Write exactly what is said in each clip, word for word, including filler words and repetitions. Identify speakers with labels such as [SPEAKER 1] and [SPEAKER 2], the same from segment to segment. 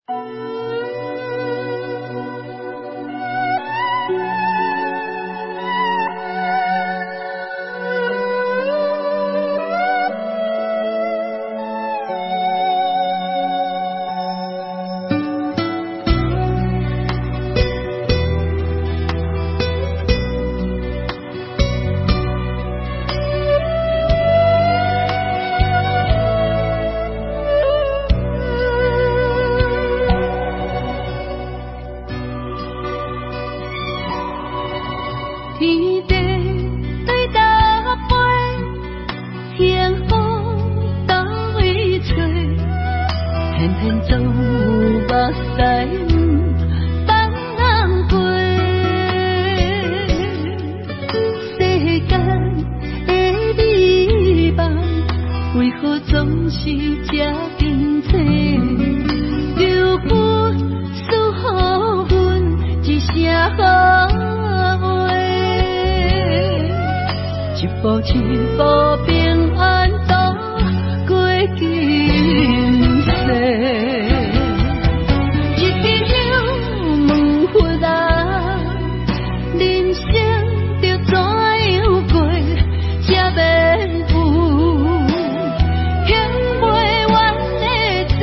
[SPEAKER 1] 天地对搭配，幸福倒位找，偏偏总有目屎放人过。世间的美梦，为何总是这紧找？求阮赐予阮一声好。一步一步平安度过今世，一支香问佛啊，人生着怎样过才免有享袂完的债？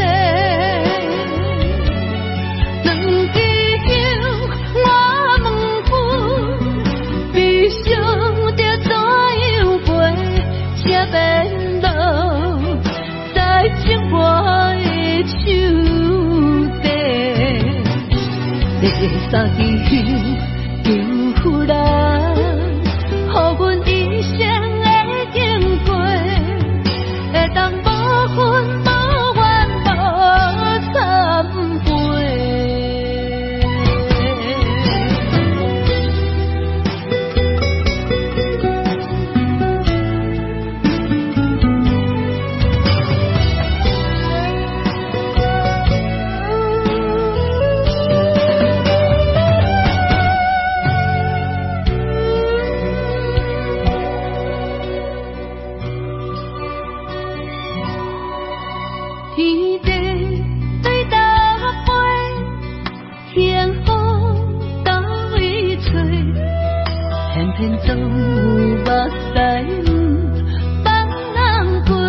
[SPEAKER 1] 两支香我问阮，悲伤着怎？才免落在情我的手底，第三支香求夫人，予阮一生的经过，会当无恨无怨无忏悔。天地对搭配，幸福倒位找，偏偏总有目屎放人过。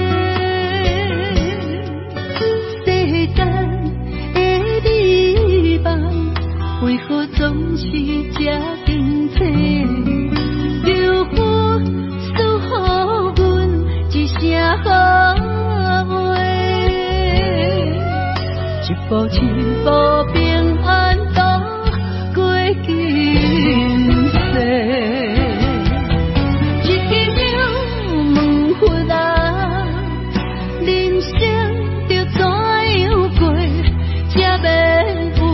[SPEAKER 1] 世间的美梦，为何总是这紧找？求阮赐予阮一声好。一步一步平安度过今世，一支香问佛啊，人生着怎样过才免有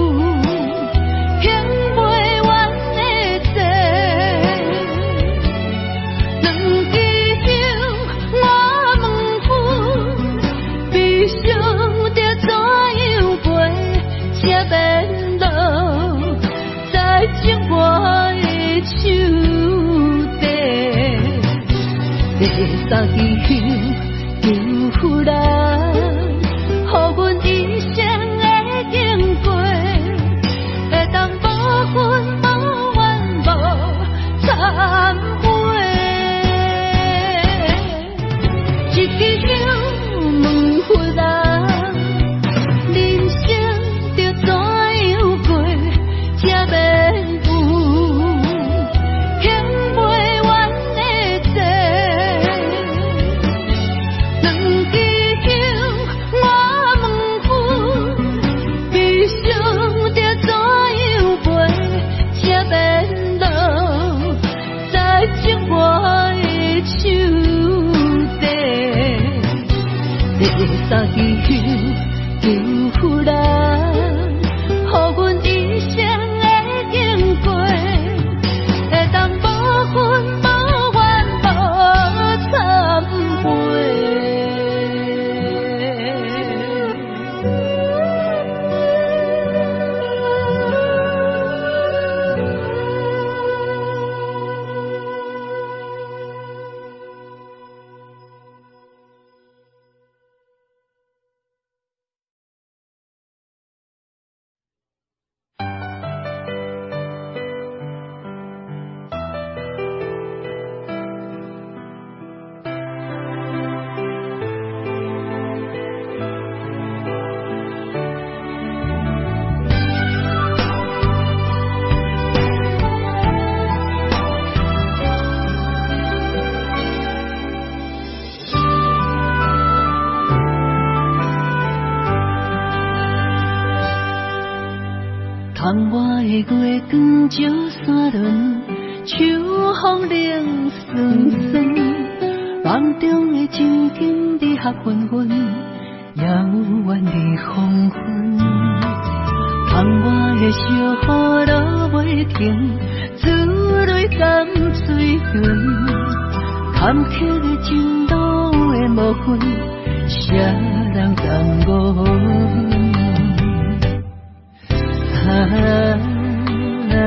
[SPEAKER 1] 享袂完的债？两支香我问阮，悲伤着怎？才免落在情我的手底，第三支香求夫人，予阮一生的经过，会当无恨无怨无忏悔。一支香问佛啊。三支香求夫人，予阮一生的经过，会当无恨无怨无忏悔。 长石山轮，秋风冷酸酸，梦中的情景日合纷纷，遥远的黄昏。窗外的小雨落袂停，珠泪甘水润，坎坷的情路的无分，谁人甘误？啊啊啊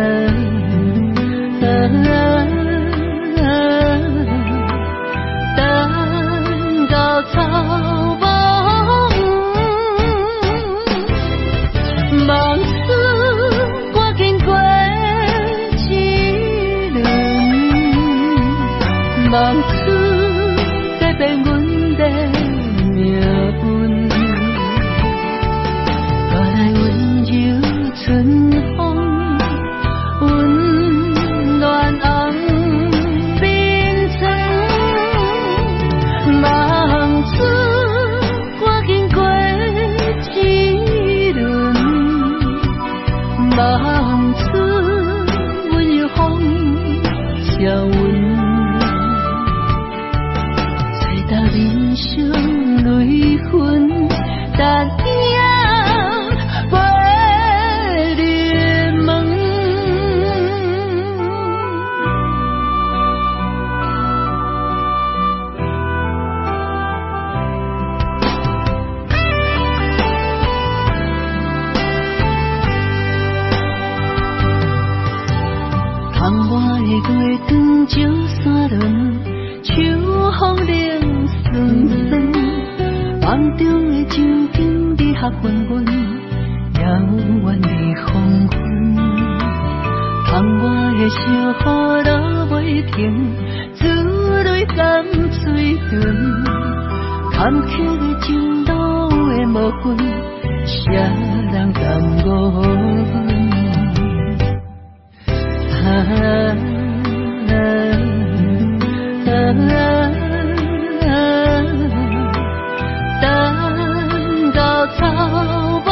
[SPEAKER 1] 啊！等到草木黄，梦似赶紧过一轮，梦似改变阮的命运。带来温柔春风，温暖红面窗，梦似赶紧过一轮，梦似温柔风笑阮，吹到人生泪痕，但影陪日梦。窗外的月光照山轮，秋风冷酸酸，梦中的情景日合纷纷，遥远的黄昏。窗外的小雨落袂停，珠泪甘水润，坎坷的情路的无分，谁人甘误？啊啊啊啊！等到草木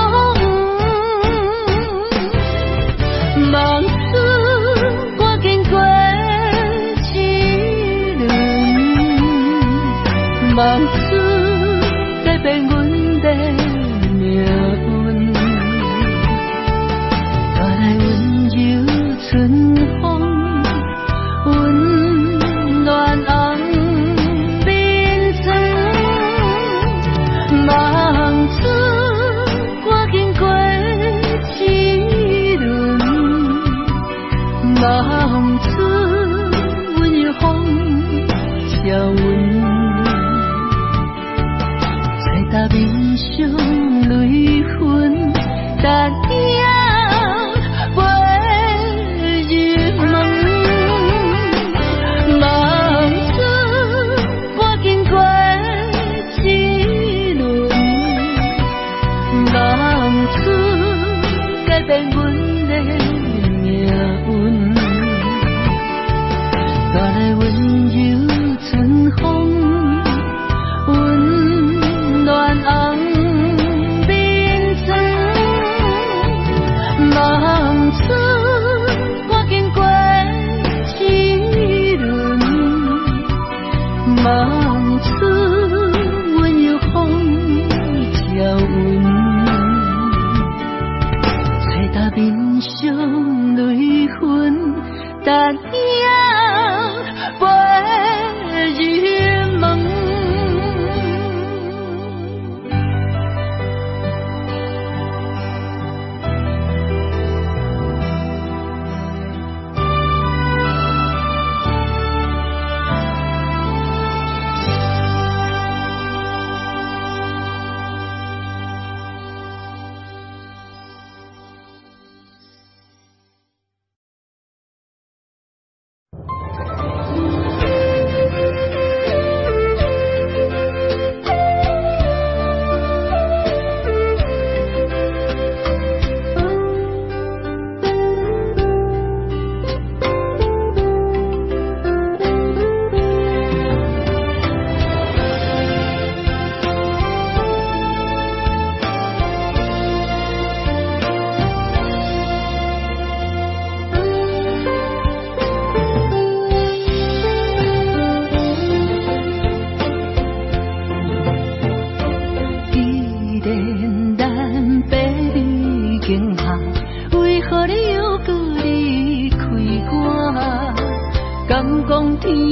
[SPEAKER 1] 黄，梦似赶紧过一轮，梦似改变阮的命运。带来温柔春风，温暖红面窗，梦似赶紧过一轮，梦似温柔风笑阮，吹到面上泪痕，但影陪日梦。梦似赶紧过一轮，梦似改变阮的命运。带来温柔春风，温暖红面窗，梦似赶紧过一轮，梦似温柔风笑阮，吹到面上泪痕，但影陪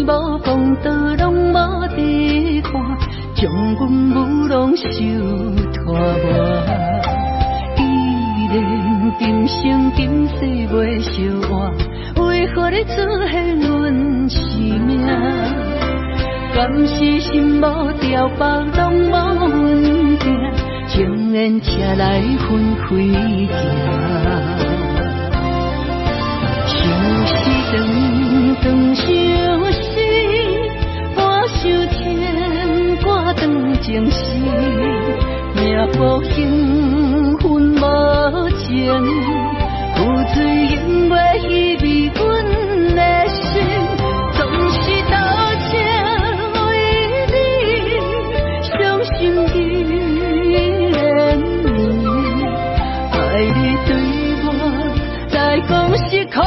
[SPEAKER 1] 无公道，拢无地看，将阮舞拢受拖磨。既然今生今世袂相换，为何你出现阮生命？敢是心无条白，拢无稳定，情缘车来分开行。想是长长相思，半想牵挂长情丝，命不幸分无情，负罪永远稀微阮的心，总是斗情为你伤心依然念，爱你对我来讲是苦。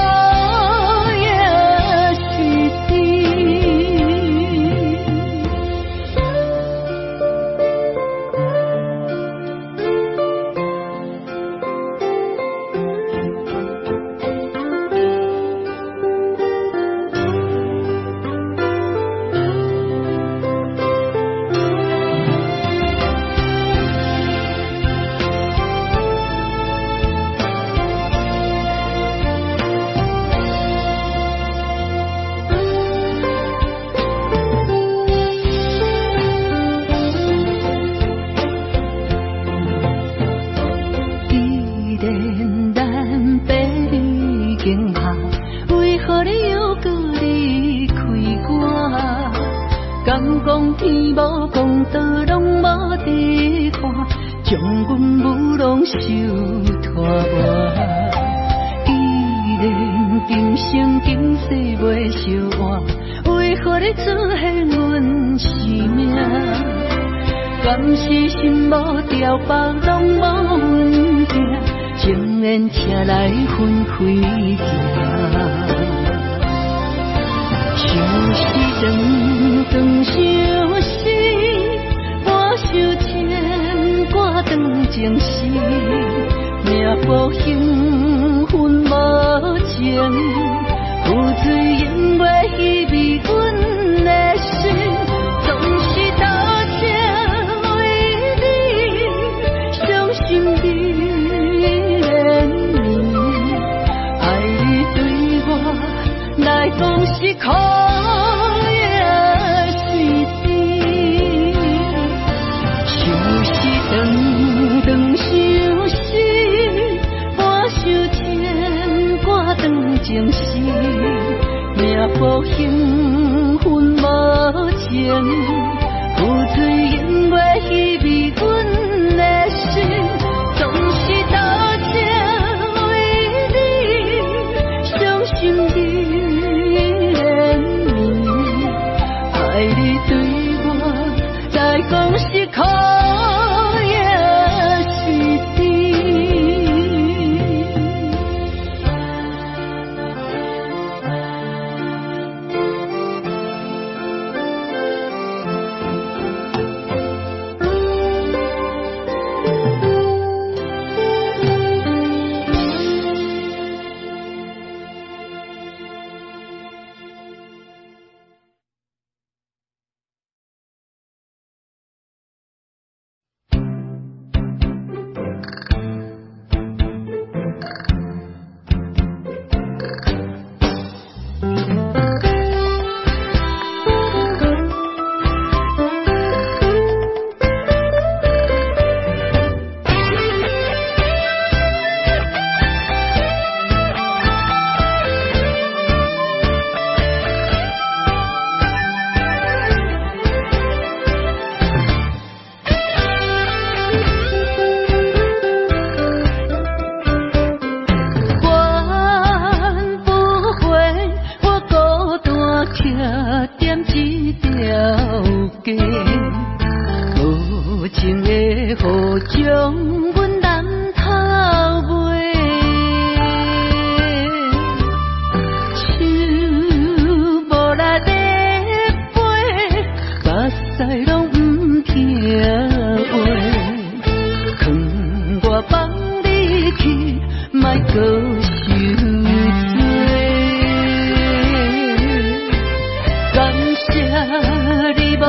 [SPEAKER 2] 甘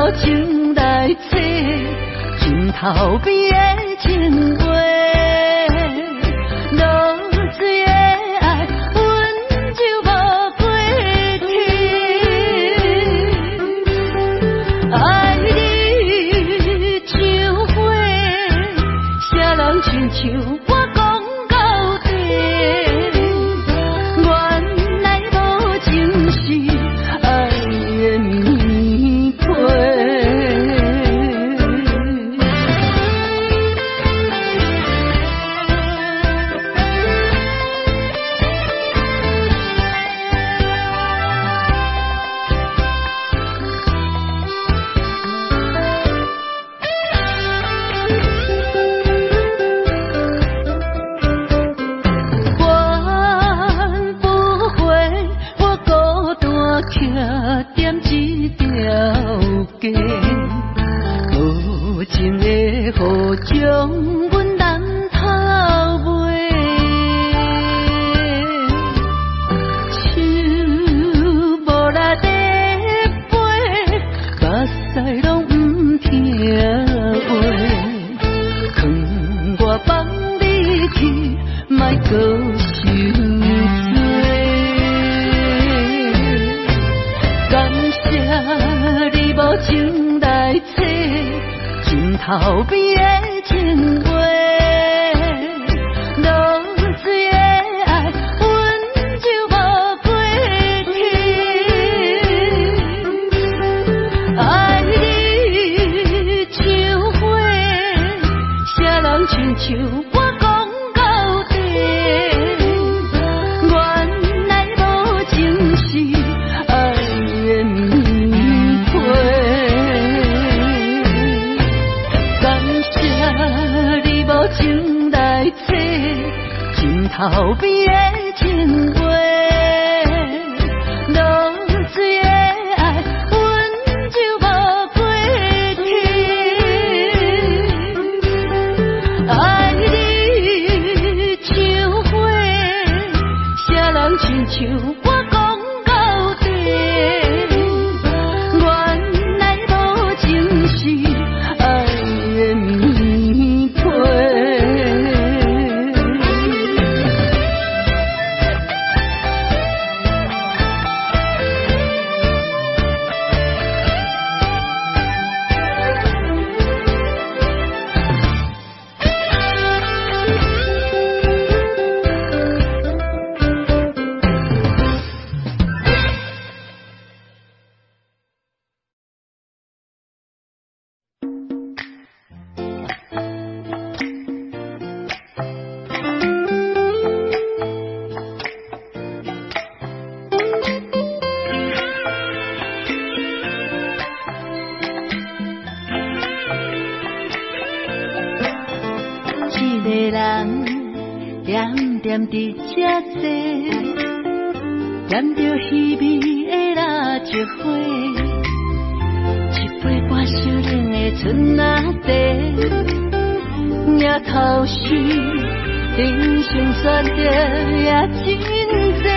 [SPEAKER 1] 情来找，枕头边的情话，落水的爱，温柔无过天。爱你像花，谁人亲像我讲到底，原来无情是爱的迷陪。无情的雨将阮难透袂，手无力在飞，目屎拢不听话，劝我放你去，莫搁受罪。感谢你无情来找。枕头边的情话，落水的爱，温柔无过天。爱你像花，谁人亲像我讲到底，原来无情是爱的迷陪。你无情来找，枕头边的情话，落水的爱，温柔无过天。爱你像花，谁人亲像我讲到底，原来无情是爱的迷陪。一个人点点伫这坐，念着稀微的蜡烛花，一杯半烧冷的春仔茶，夜头时人生选择也真多，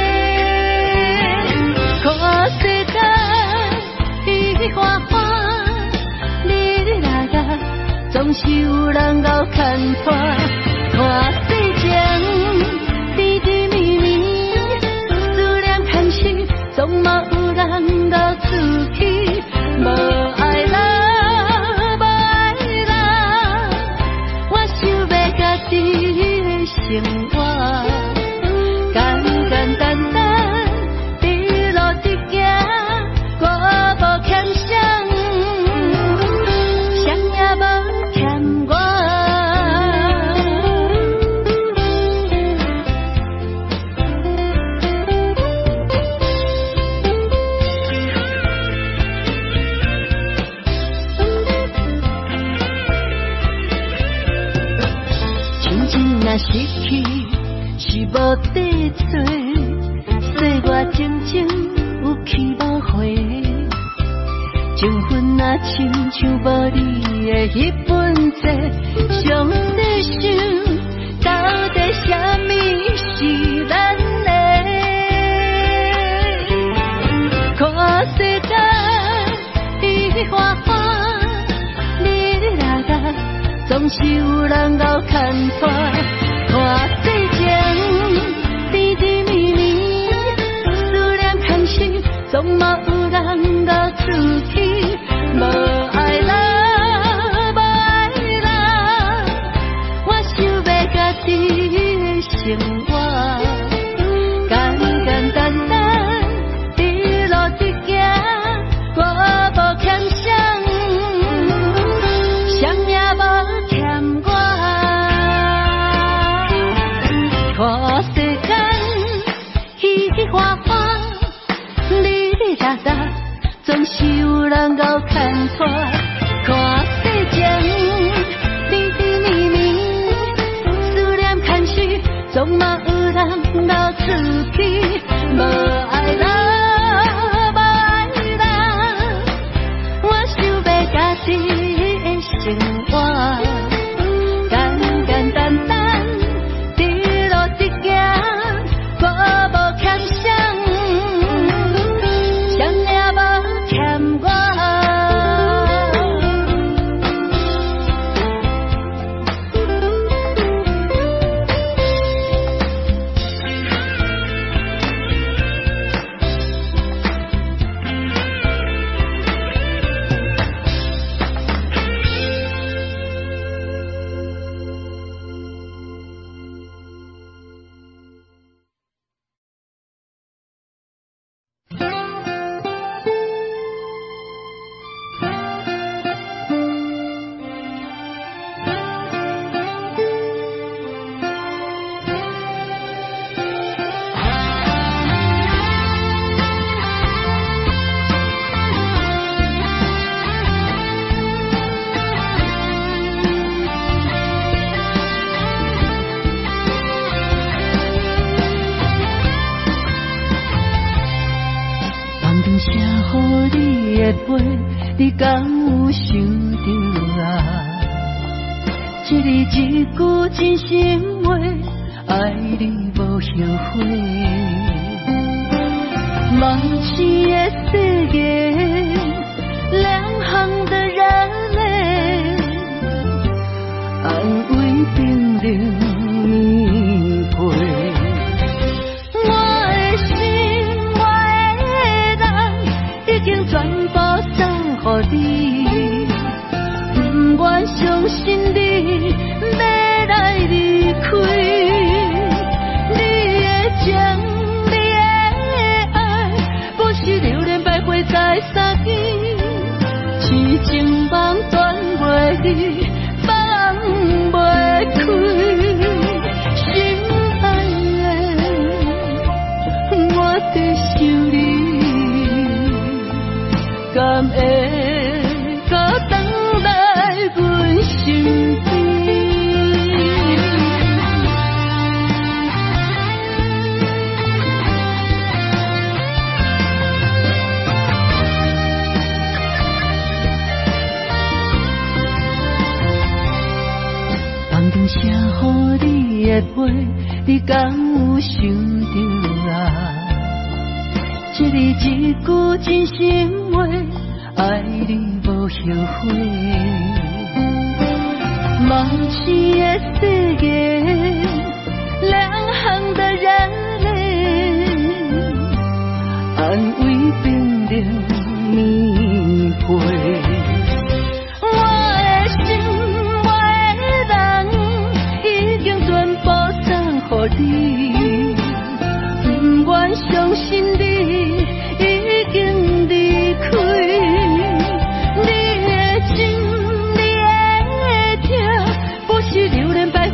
[SPEAKER 1] 看世间变花花，你来来总是有人熬牵拖。看世情，甜甜蜜蜜，思念牵丝，总嘛有人熬出去。无爱人，无爱人，我想要家己的生活，简简单单，一路直行，我无欠谁，谁也无欠我。若失去是无底做，岁月静静有去无回，情分若亲像无你的迄本册，上细想到底啥物是咱的？看世间变花花。 是有人熬牵拖，看世情甜甜蜜蜜，思念牵手，总嘛有人熬出去，无爱人，无爱人，我想要家己的生活，简简单单一路直行，我无欠谁。谁也无欠我，看世间喜喜欢欢，哩哩啦啦，总是有人熬牵拖。看世情甜甜蜜蜜，思念牵手，总嘛有人熬出去，无爱人，无爱人，我想要家己。生活简简单单，一路直行，我无欠谁，谁也无欠我。你敢有想着啊？一字一句真心话，爱你无后悔。梦醒的世界，两行的热泪，安慰冰冷棉被。我的心，我的人，已经全部送予你，不愿相信你要来离开。你的情，你的爱，不是流连徘徊在三更，痴情梦断袂去，放袂开。心爱的，我在想你，敢会？写予你的话，你敢有想着啊？一字一句真心话，爱你无后悔。梦醒的世界，两行的热泪，安慰冰冷棉被。你不愿相信你已经离开，你的情，你的痛，不是流连徘徊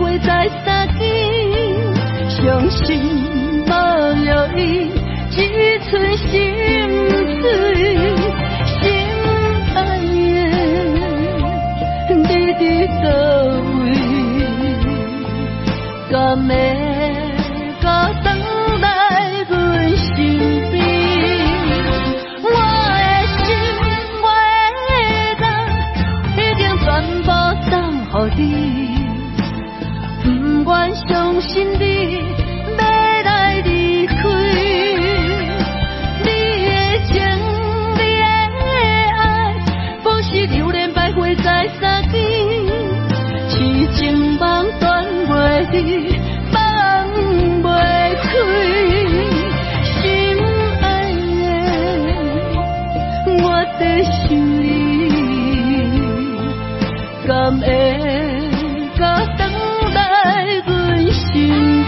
[SPEAKER 1] 在想你，敢会甲回来阮身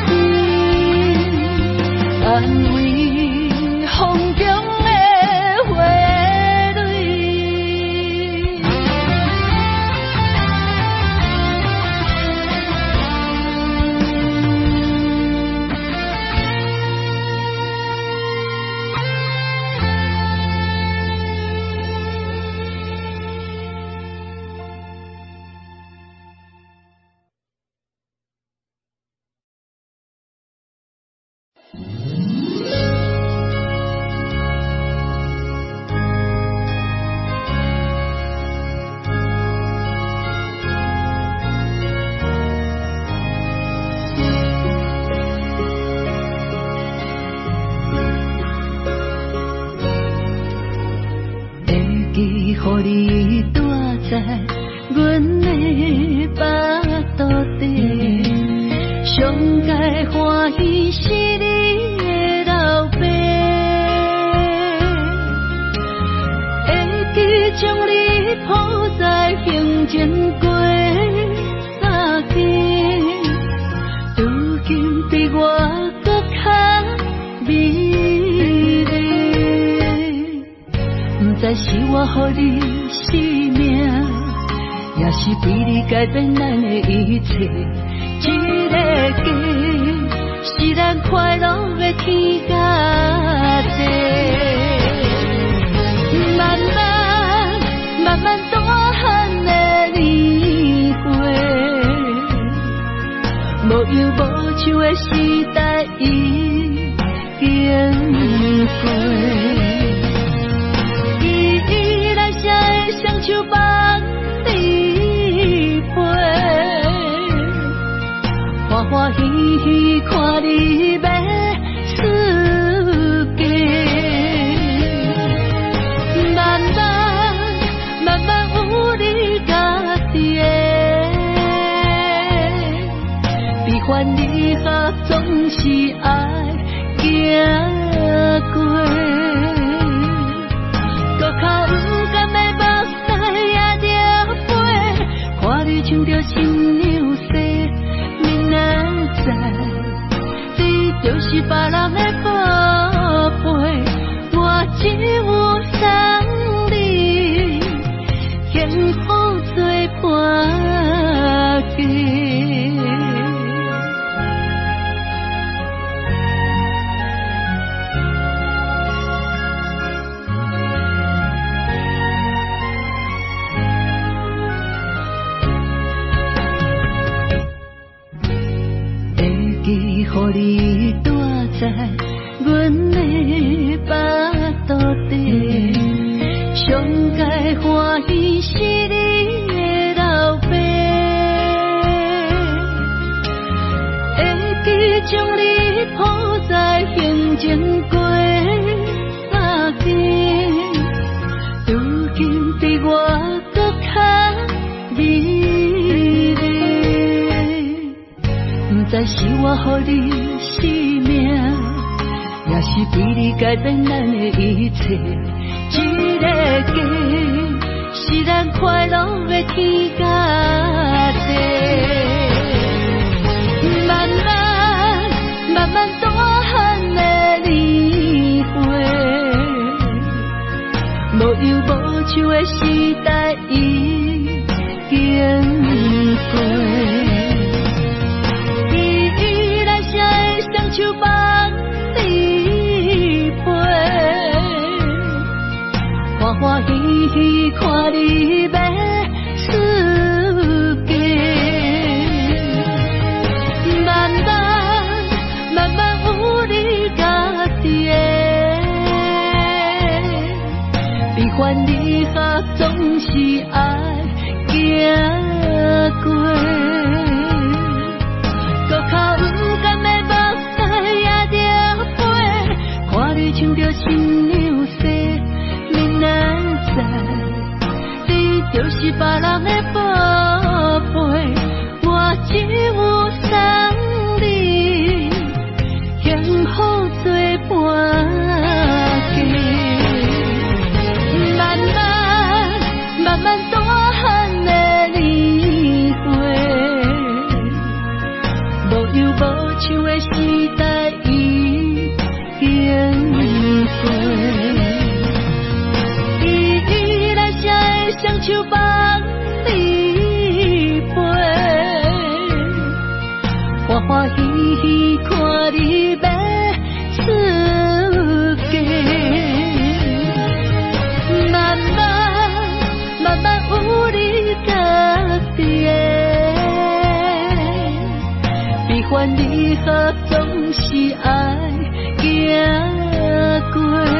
[SPEAKER 1] 边，安慰风中的花蕊。予你住在阮的巴肚底，上界欢喜是你的老爸，会记将你抱在胸前过三更，如今比我搁较美丽，不知是我予你生命，也是比你改变咱的一切。一个家是咱快乐的天甲地，慢慢慢慢大汉的年月，无忧无愁的时代已经过。双手帮你陪，欢欢喜喜看你要出嫁，慢慢慢慢有你家己的，悲欢离合总是爱行过，搁较不甘的唱着新娘西，明仔载，你就是别人的宝贝，我只有送你幸福做伴嫁。予你住在阮的巴肚底，上界欢喜是你的老爸，会记将你抱在胸前过三更，如今比我搁较美丽，不知是我予你生命，也是比你改变咱的一切。一个家是咱快乐的天甲地，慢慢慢慢大汉的年月，无忧无愁的时代已经过。双手帮你陪，欢欢喜喜看你要出嫁，慢慢慢慢有你家己的，悲欢离合总是爱行过，搁较不甘的唱着新娘西，明仔载，你就是别人的宝贝，我只有送你幸福做伴嫁。慢慢慢大汉的年岁，无忧无愁的时代已经过。依依来谁会双手放你飞？欢欢喜喜看你要出家，慢慢慢慢有你家己的，悲欢离合总是爱行过。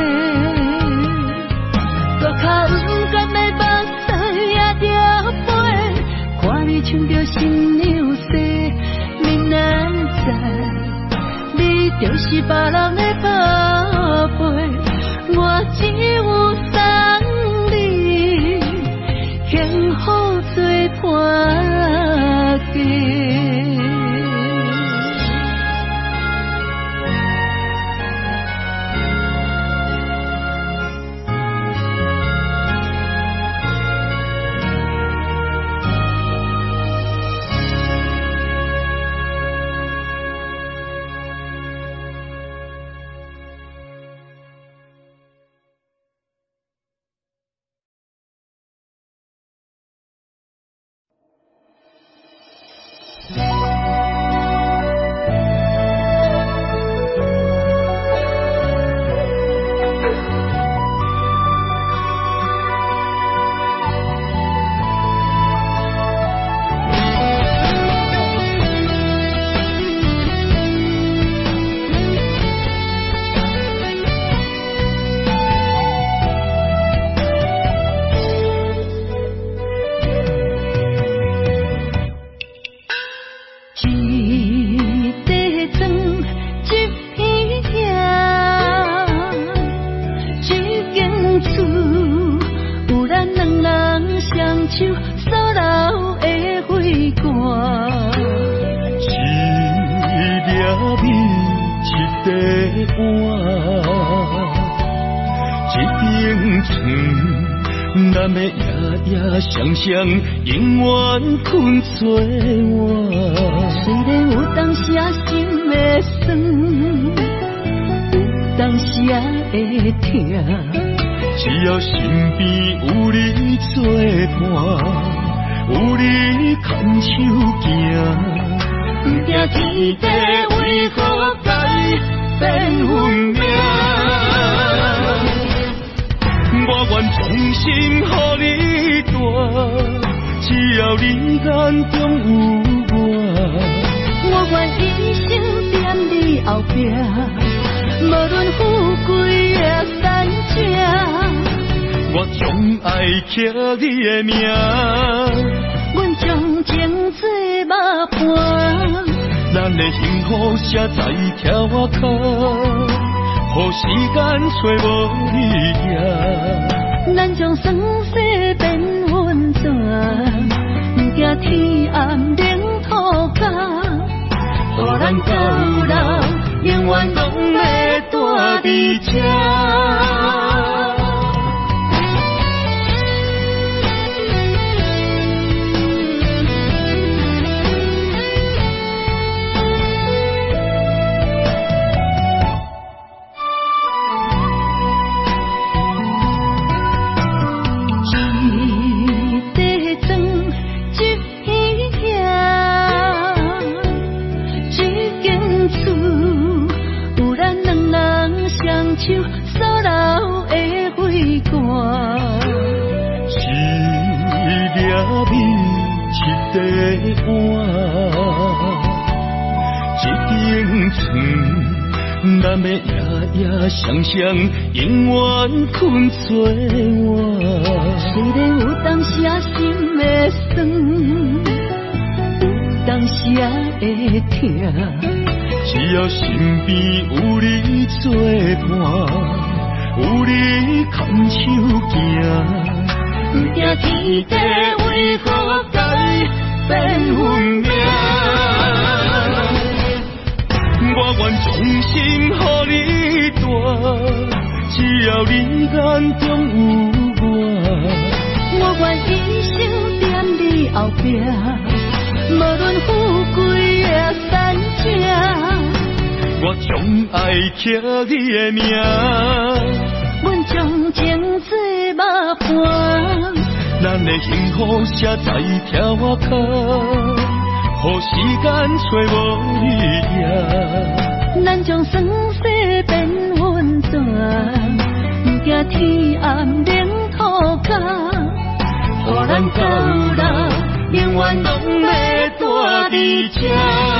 [SPEAKER 1] 路脚勇敢的目屎也着飞，看你唱着新娘西。明仔载，你就是别人的宝贝，我只有送你幸福做伴家。
[SPEAKER 2] 想象永远困做我，
[SPEAKER 1] 虽然有当时啊心会酸，有当时啊会痛，
[SPEAKER 2] 只要身边有你作伴，有你牵手行，不惊天地为何改变运命。我愿衷心予你带，只要你眼中有我，
[SPEAKER 1] 我愿一生踮你后壁，无论富贵也善正，
[SPEAKER 2] 我将爱刻你的名，
[SPEAKER 1] 阮将情做马伴，
[SPEAKER 2] 咱的幸福写在条我脚。予时间找无你行，
[SPEAKER 1] 咱将生死变温泉，不惊天暗冷土干，互咱到老永远拢会住伫这。手所留的花冠，
[SPEAKER 2] 一粒米，一块碗，一顶床，咱要夜夜双双，永远困做我。
[SPEAKER 1] 虽然有当时啊心会酸，有当时啊会痛。
[SPEAKER 2] 只要身边有你作伴，有你牵手行，
[SPEAKER 1] 不惊天地为何改变运命。
[SPEAKER 2] 我愿衷心予你带，只要你眼中有我，
[SPEAKER 1] 我愿意
[SPEAKER 2] 爱刻你的名。
[SPEAKER 1] 阮将情做目伴，
[SPEAKER 2] 咱的幸福写在条脚，予时间找无你影。
[SPEAKER 1] 咱将生死变温泉，不惊天暗冷土干。互咱到老，永远拢要住伫这。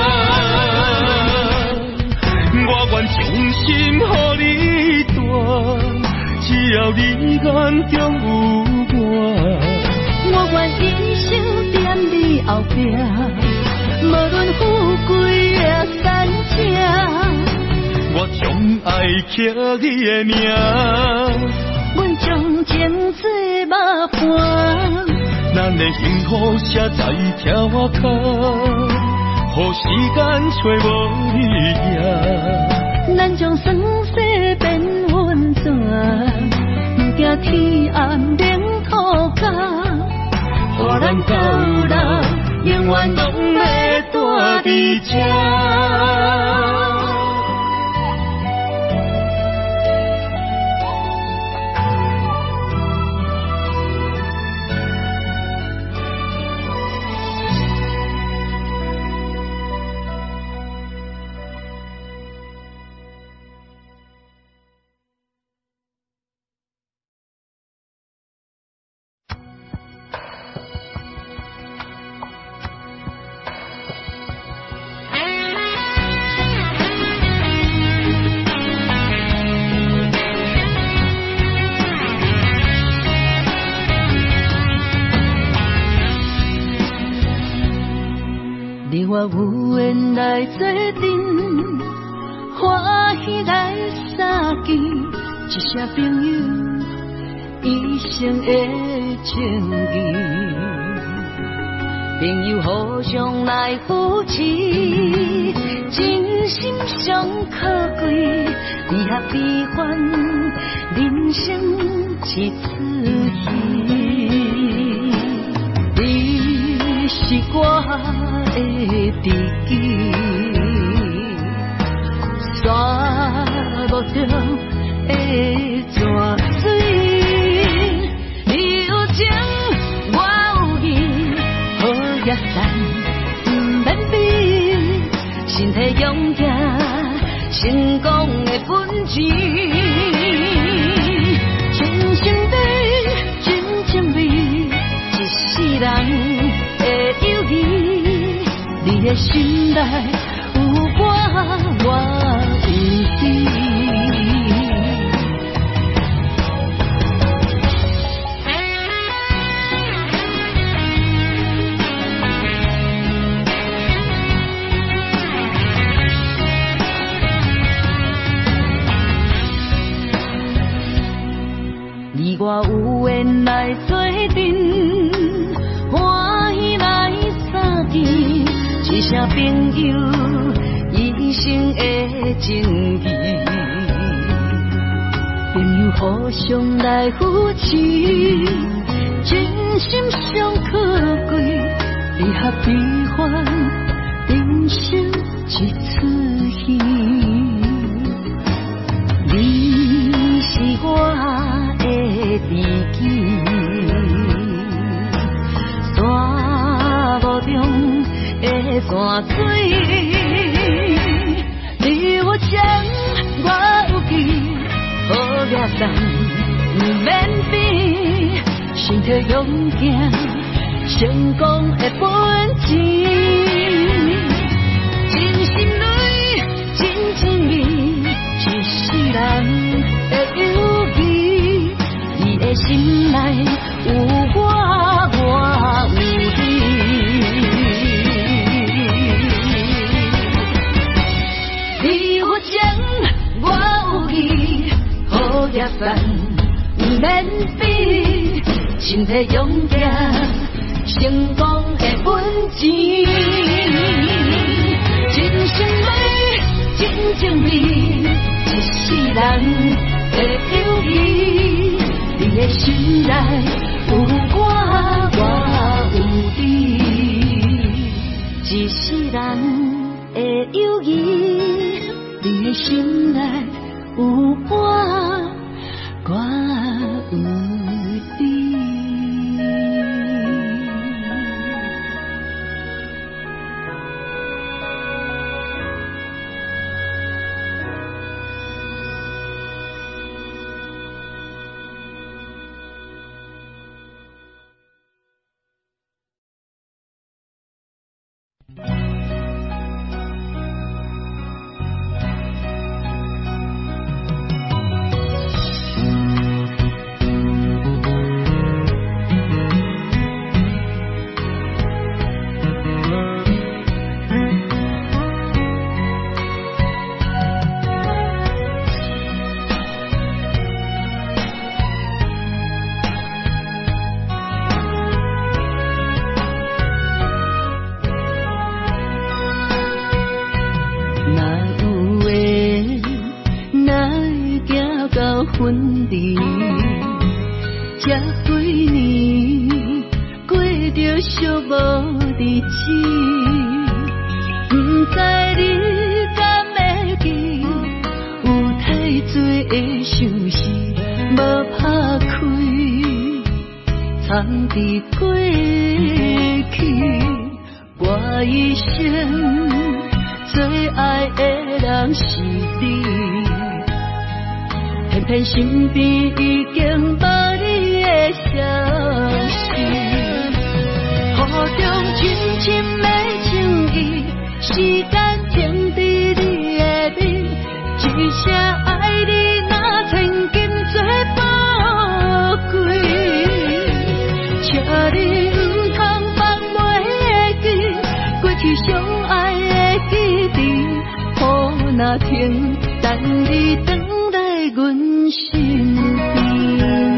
[SPEAKER 2] 我愿将心予你传，只要你眼中有我。
[SPEAKER 1] 我愿一生踮你后壁，无论富贵也山车。
[SPEAKER 2] 我将爱刻你的名，
[SPEAKER 1] 阮将情做目伴，
[SPEAKER 2] 咱的幸福写在条脚，予时间找无你影。
[SPEAKER 1] 咱将生死变温泉，不惊天暗冷土干。互咱到老，永远拢要住伫这。你我有缘来做阵，欢喜来相见，一声朋友，一生的情义。朋友互相来扶持，真心上可贵。离合悲欢，人生一次戏。你是我的知己，沙漠中的泉水，你有情，我有义，好也散，不免比，身体勇敢，成功的本钱，真心对，真情味，一世人的友谊。你的心内有我，我有你。你我有缘来做阵，欢喜来相见。一声朋友，一生的情义。朋友互相来扶持，真心上可贵。离合悲欢，人生一次戏。你是我的知己，沙漠中的泉水，你有情，我有义，好也散，不免比，身体勇敢，成功的本钱，真心泪，真情义，一世人的友谊，你的心内有我，我有你。也散，不免比，身体勇敢，成功的本钱，真心泪，真情味，一世人的友谊，你的心内有我，我有你，一世人的友谊，你的心内。 分离，这几年过着寂无日子，不知你敢会记，有太多的相思无拍开，藏伫过去，我一生最爱的人是你。偏偏身边已经无你的消息，雨中深深的情意，时间停伫你的面，一声爱你若千金做宝贵，请你唔通放袂记，过去相爱的记忆，雨若停，等你回阮身边。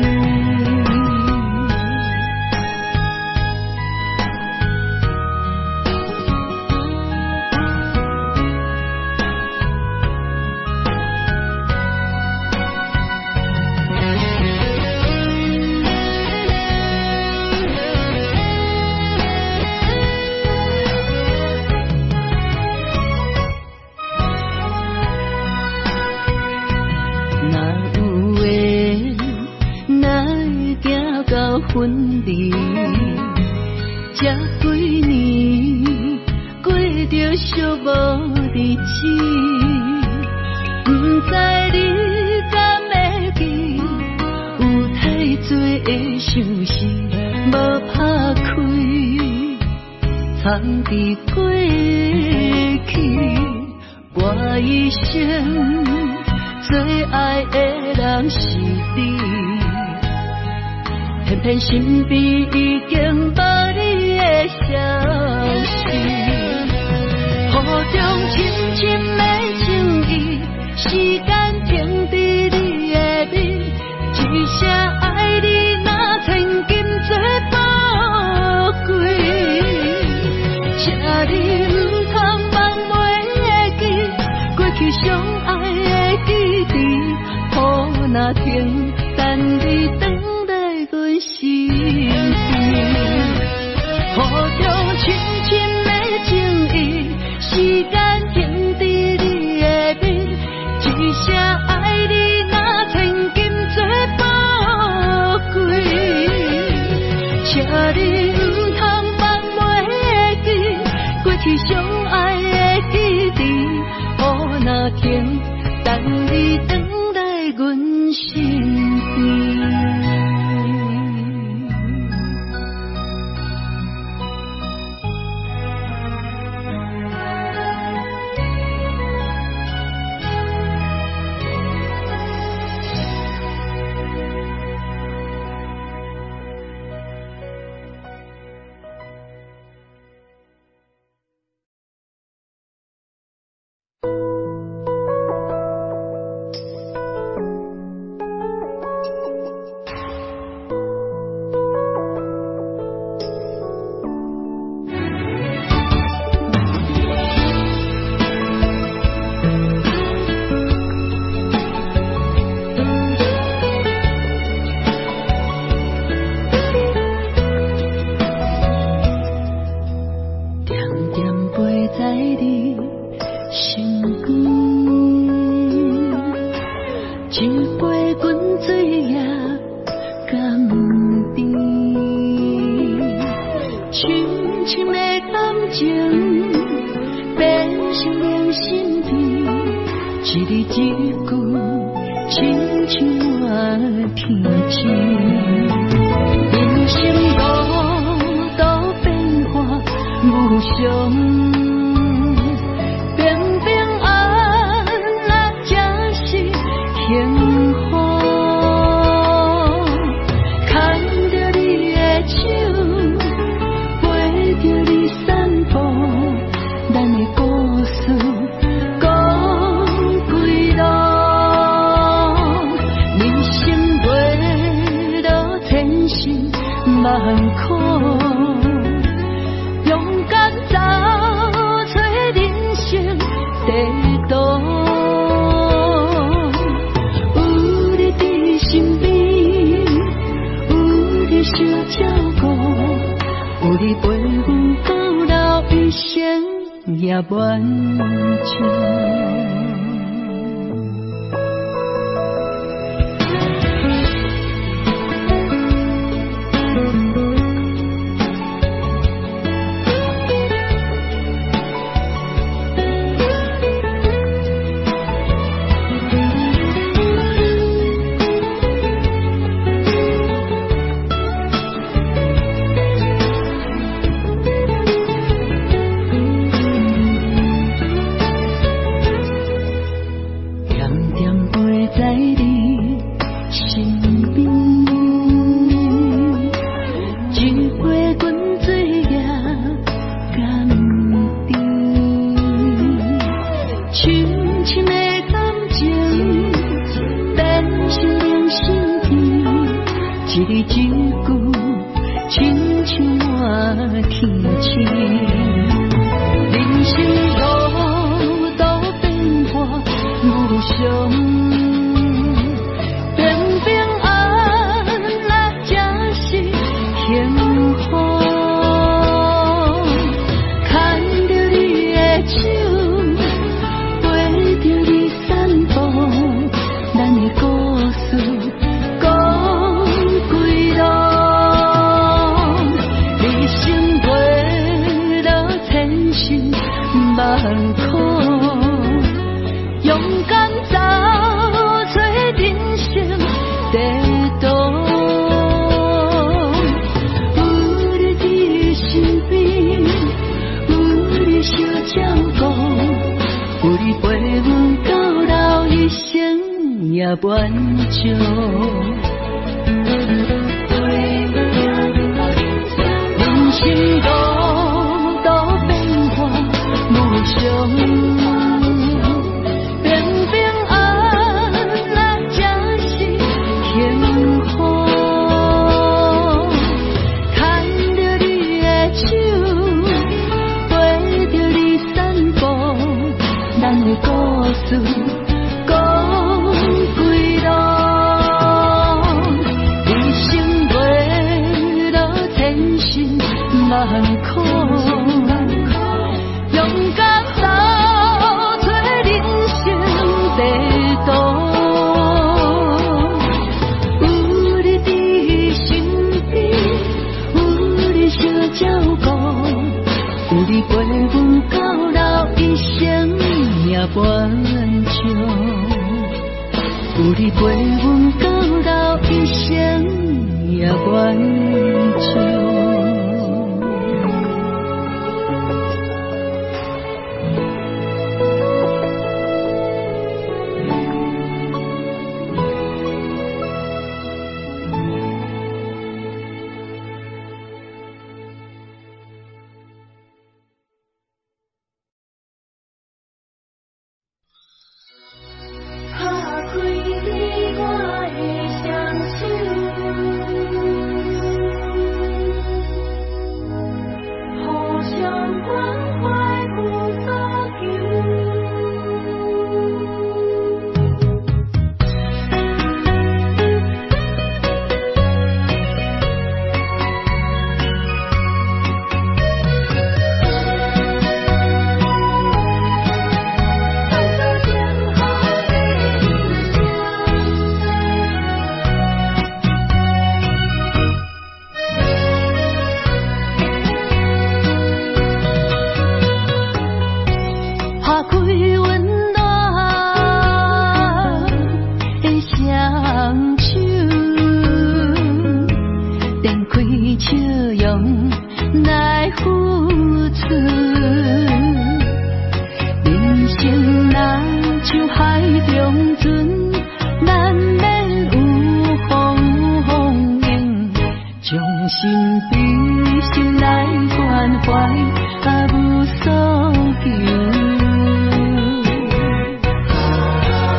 [SPEAKER 1] 分离，这几年过着寂无日子，不知你敢会记，有太多的相思无拍开，藏伫过去，我一生最爱的人是你。偏偏身边已经无你的消息，雨中深深的情意，时间停伫你的面，一声爱你若千金做宝贵，请你唔通放袂记，过去相爱的记忆，雨若停，等你回阮身边，雨中深深的情意，时间停伫你的面，一声爱你若千金做宝贵，请你唔通放袂记，过去相爱的记忆，雨若停，等你回来阮身边。人生路途变化，无常。 心万苦，勇敢走出人生地图。有你在身边，有你相照顾，有你陪阮到老，一生也满足。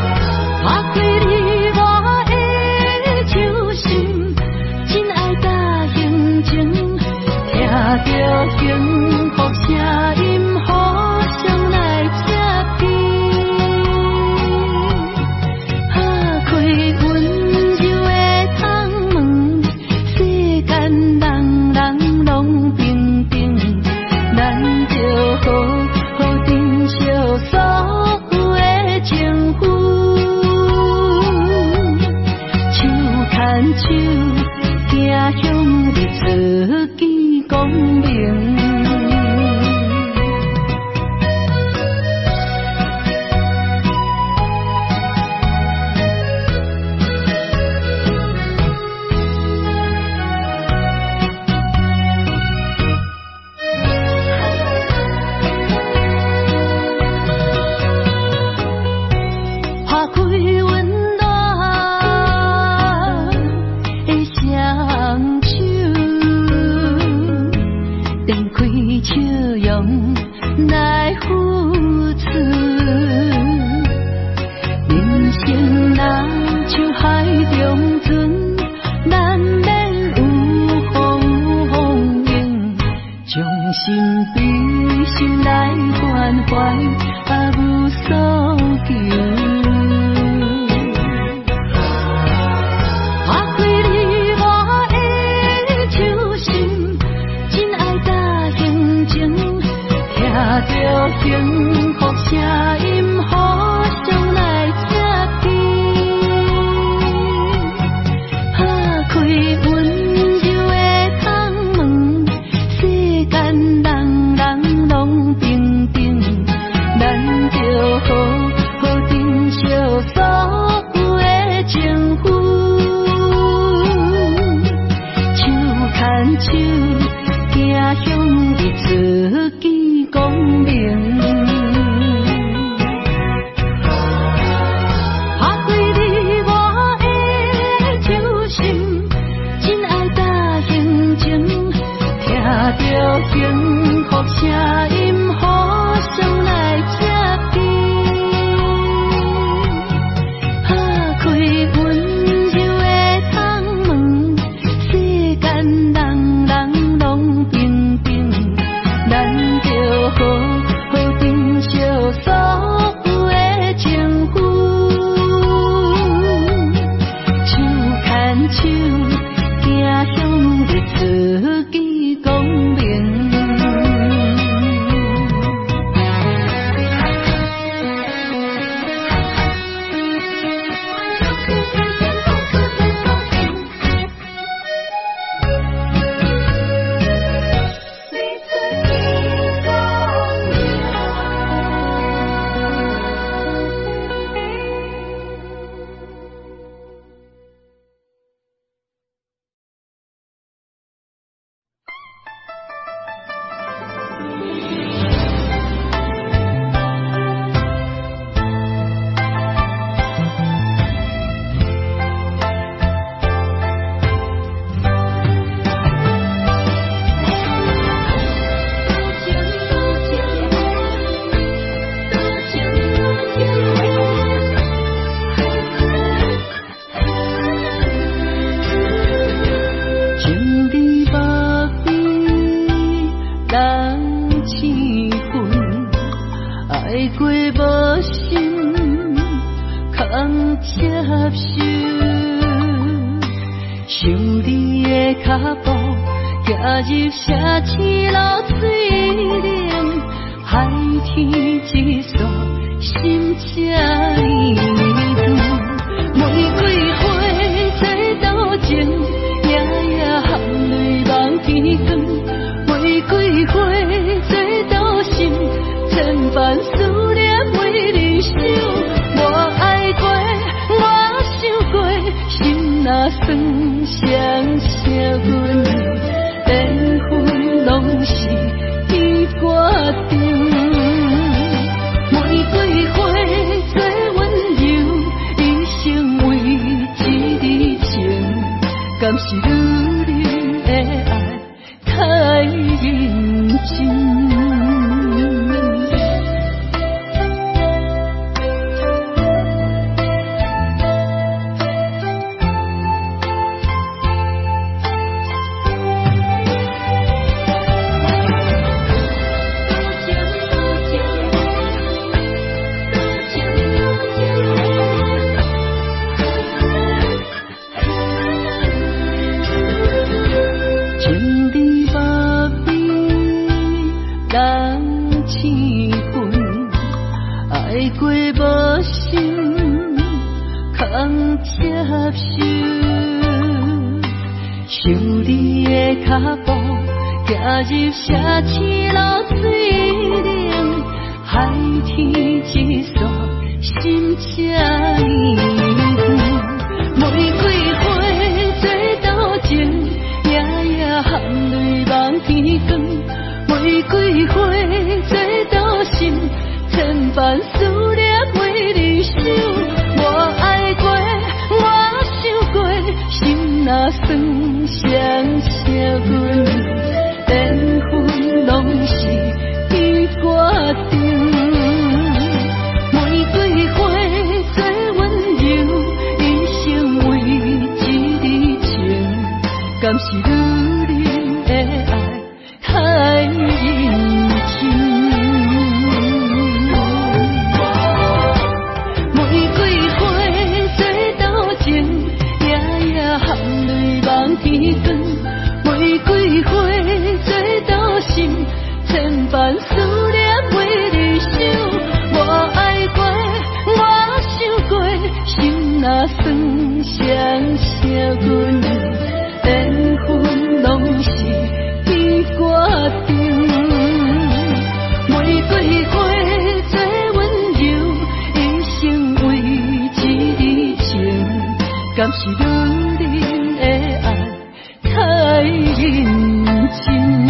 [SPEAKER 3] 打开你我的手心，亲爱的。
[SPEAKER 1] 幸福声音互相来接近，打开温柔的窗门，世间人人拢平等，咱就好好珍惜所有的情分，手牵手。行向日出见光明。花开温暖的双手，展开笑容来付出。人生若像海中船，难免有风风影，将心比心来关怀，也无所求。着幸福声音互相来接近，打开温柔的窗门，世间人人拢平等，咱就好好珍惜所有的情分，手牵手行向日出见光明，打开你我的手心，真爱搭胸前，听着幸福声音互相来接近，打开温柔的窗门，世间人人拢平等，咱就好好珍惜所有的情分，手牵手行向日出见光明。 接受，受你的脚步，行入奢侈路水冷，海天一线，心这呢玫瑰花做斗情，夜夜含泪望天光。玫瑰花做斗心，千般思念为你想。我爱过，我想过，心若酸，双声阮缘分拢是你决定。玫瑰花做温柔，一生为一缕情，敢是女人的爱太认真？玫瑰花做斗情，夜夜含泪望天光。玫瑰花做斗心，千般思念为你想。我爱过，我想过，心若酸，双声阮缘分拢是你决定。玫瑰花做温柔，一生为一缕情，敢是女人的爱太认真？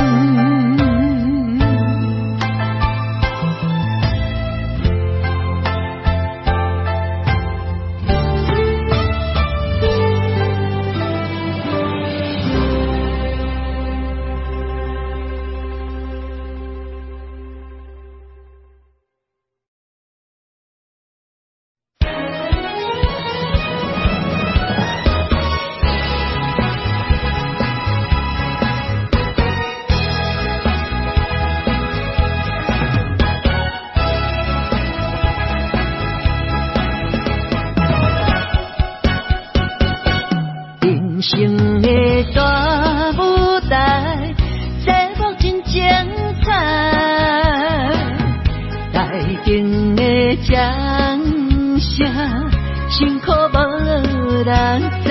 [SPEAKER 1] 人生的大舞台，节目真精彩，台顶的掌声，辛苦无人知。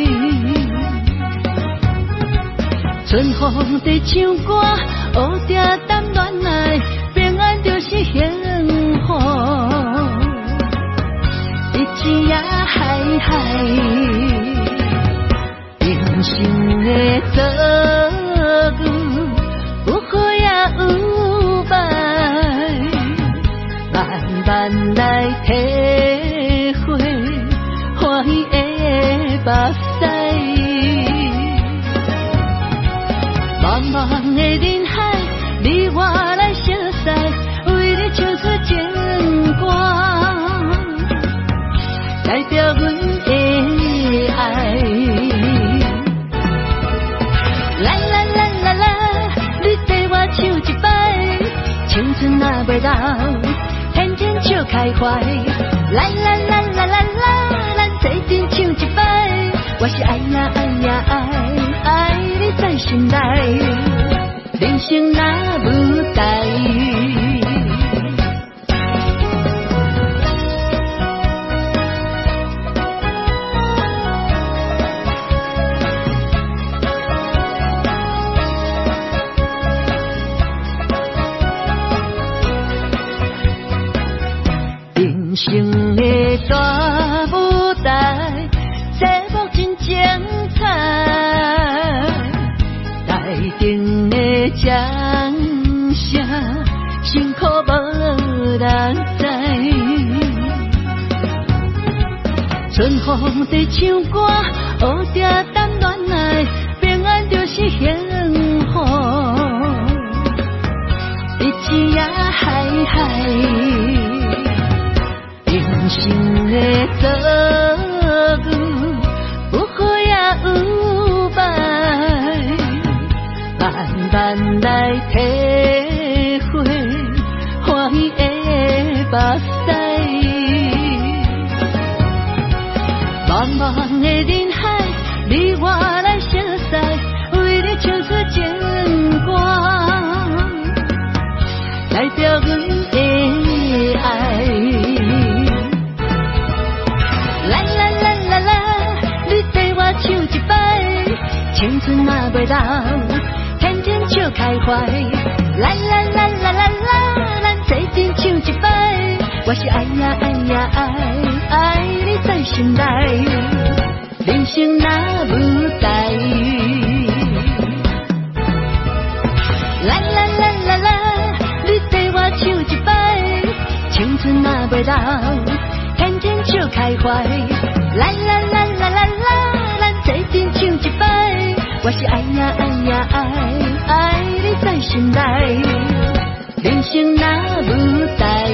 [SPEAKER 1] 春风在唱歌，乌笛谈恋爱，平安就是幸福，日子也海海。人生的遭遇，有好也有歹，慢慢来体会欢喜的目屎。茫茫的人海，你我来相识，为你唱出情歌，代表阮的爱。啦啦啦啦啦，你对我唱一摆，青春若袂老，天天笑开怀。啦啦啦啦啦啦，咱做阵唱一摆，我是爱呀爱呀爱，爱你在心内，人生若舞台。人生的大舞台，节目真精彩，台顶的掌声，辛苦无人知。春风在唱歌，乌笛谈恋爱，平安就是幸福，日子也海海。人生的遭遇，有好也有歹，慢慢来体会欢喜的目屎。茫茫的人海，你我来相识，为你唱出情歌，代表阮的爱。啦啦啦啦啦， 袂当，天天笑开怀。来来来来来来，咱做阵唱一摆。我是爱呀爱呀爱，爱你在心内，人生那舞台。来来来来来，你跟我唱一摆，青春那袂当，天天笑开怀。来来来来来来，咱做阵唱一摆。我是爱呀爱呀爱，爱你在心内，人生那舞台。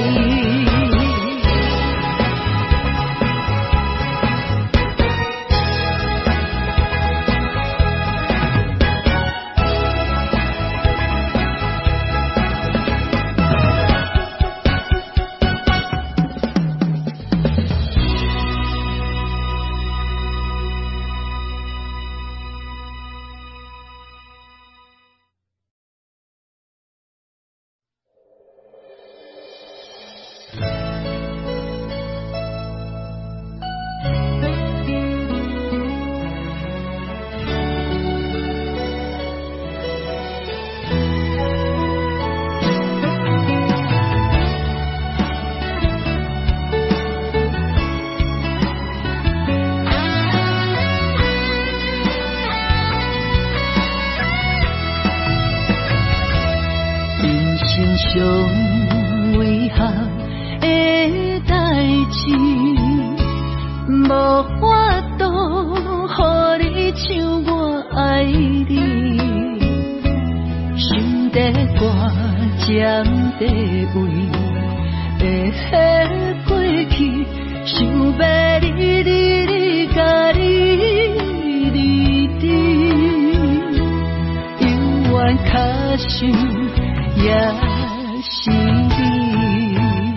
[SPEAKER 1] 上遗憾的代志，无法度予你像我爱你。心底歌，暂地位，会迄过去，想要你你你甲你你你，永远卡想也。是你，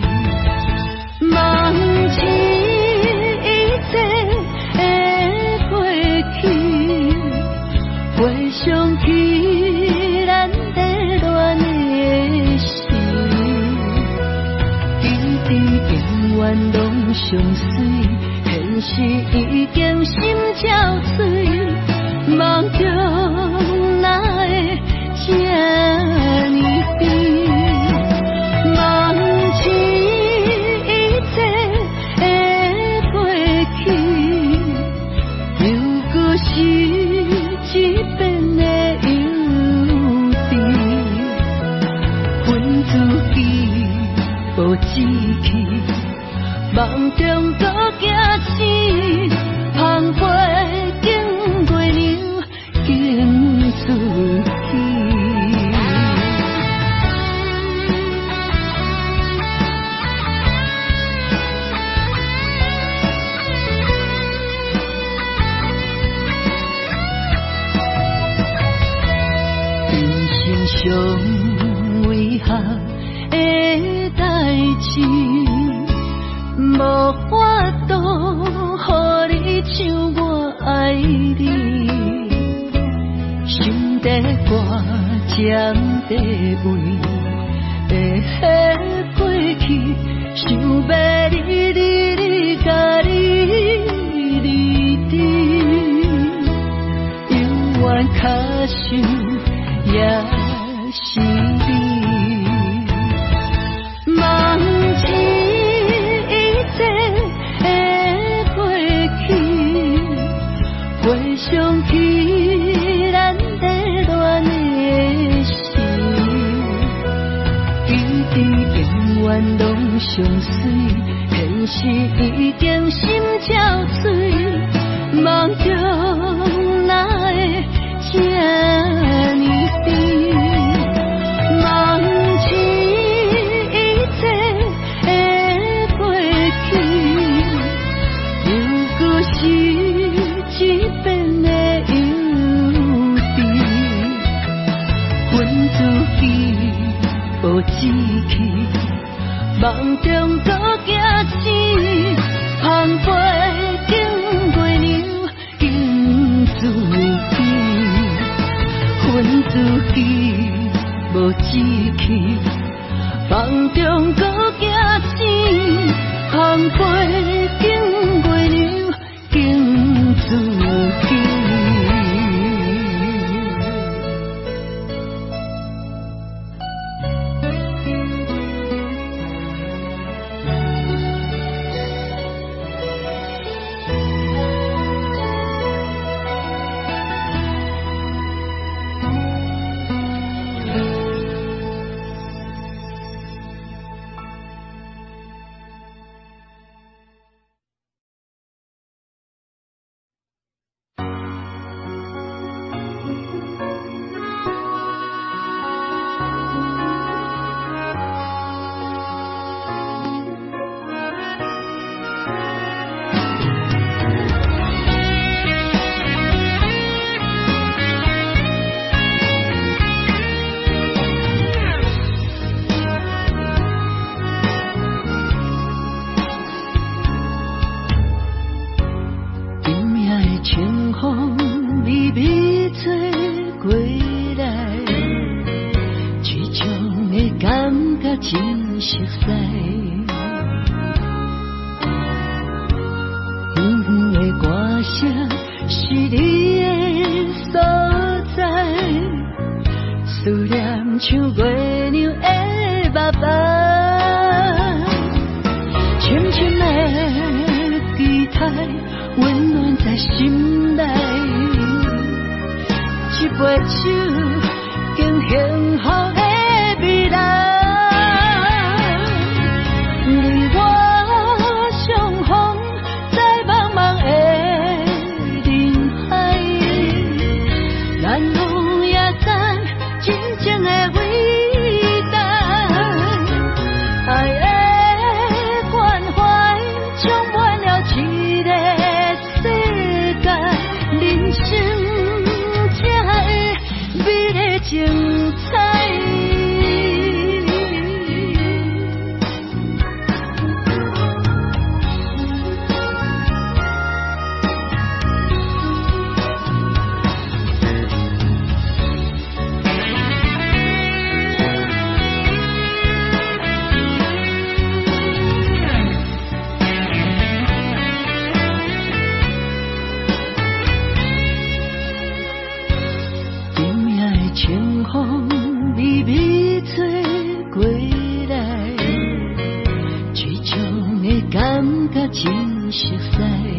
[SPEAKER 1] 忘记一切的过去，回想起咱在恋的时，记忆永远拢上水，现实已经心照碎，梦中哪会这呢甜？志气，梦中搁惊醒，澎湃经过牛，经出去。人生上遗憾的代志，无法度予你像我爱你。心底歌，暂地位，会迄过去，想要你你你甲你你你，永远卡想也是你。忘记一切的过去，回想起咱在恋的时，记忆永远拢上水，现实已经心照碎，梦中哪会这呢甜？忘记一切的过去，又搁是一遍的忧愁。阮自己无志气，梦中搁惊醒，澎湃经过牛，经自己。阮自己无志气，梦中搁惊醒，澎湃经过牛，经自己。 感觉真熟悉。远远的歌声是你的所在，思念像月亮的目斑，深深的期待温暖在心内，一杯酒更幸福的未来。你我相逢在茫茫的人海，咱拢也知真正的伟大，爱的关怀充满了一个世界，人生才会美丽精彩。清风微微吹过来，最终的感觉真熟悉。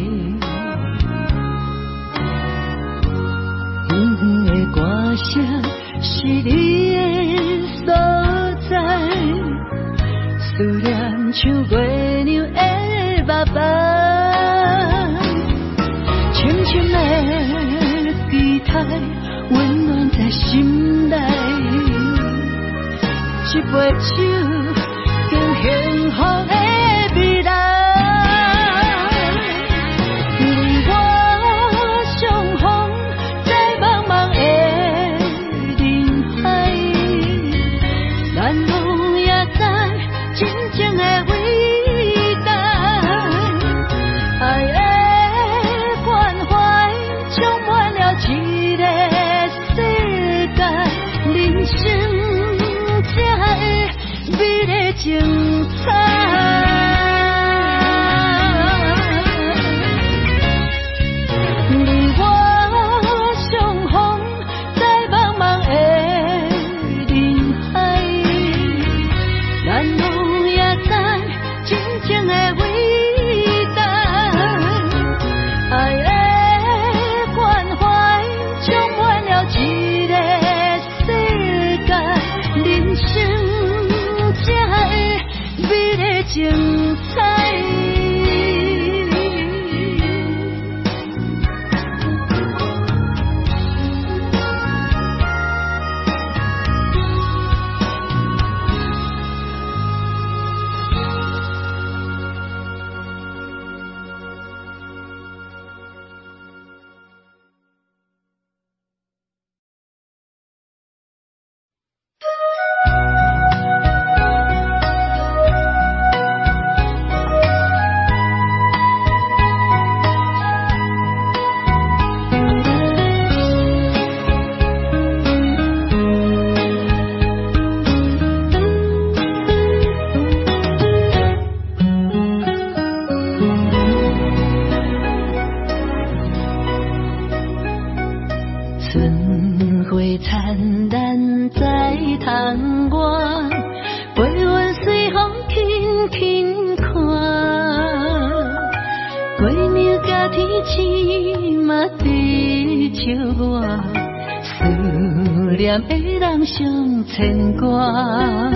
[SPEAKER 1] 远远的歌声是你的所在，思念像月亮的目斑，深深的期待温暖在心内，一杯酒更幸福的未来。你我相逢在茫茫的人海，咱拢也知真正的伟大，爱的关怀充满了一个世界，人生才会美丽精彩。你我相逢在茫茫的人海，咱拢也知真正的伟大，爱的关怀充满了一个世界，人生才会美丽精彩。春花灿烂在窗外，飞云随风轻轻看，月亮甲天星嘛在笑我，思念的人上牵挂，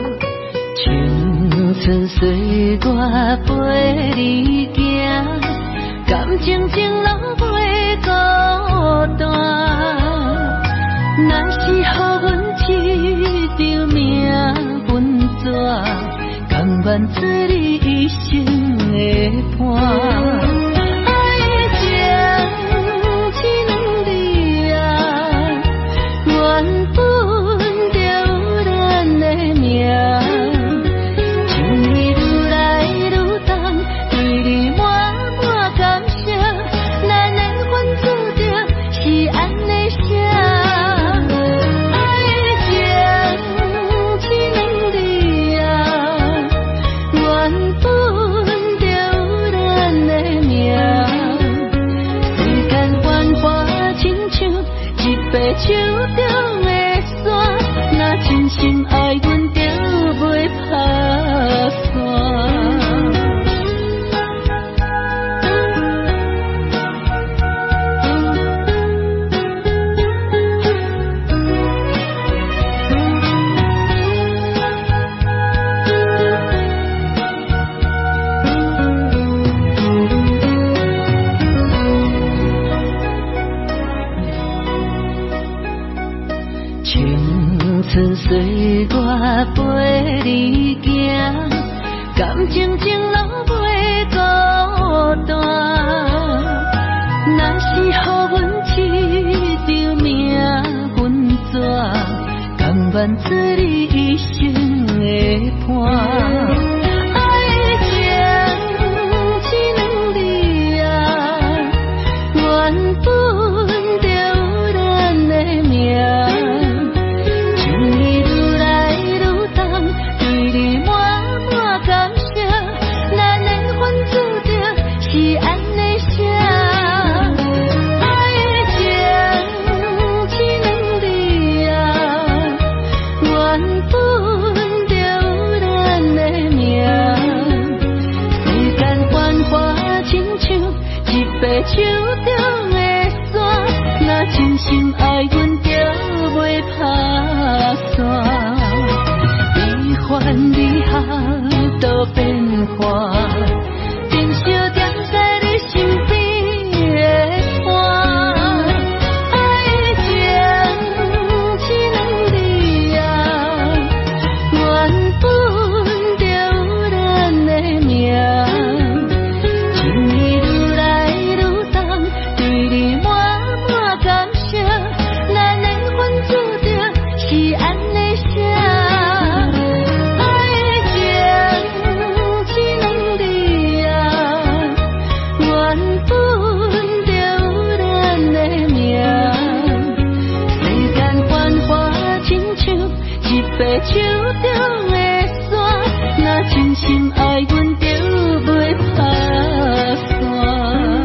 [SPEAKER 1] 青春岁月陪你行，感情情路袂孤单。若是予阮一张命分纸，甘愿做你一生的伴。爱情这两字啊，原本就有咱的命。情意愈来愈重，对你满满感谢，咱缘分注定是安尼写。爱情这两青春岁月陪你行，感情情路袂孤单。若是予阮一条命运纸，甘愿做你一生的伴。手中的线，若真心爱阮就袂打散。离欢离合都变化，珍惜踮在你身边的伴。爱情只两字啊，缘分就有咱的命。手中的线，若真心爱阮就袂打散。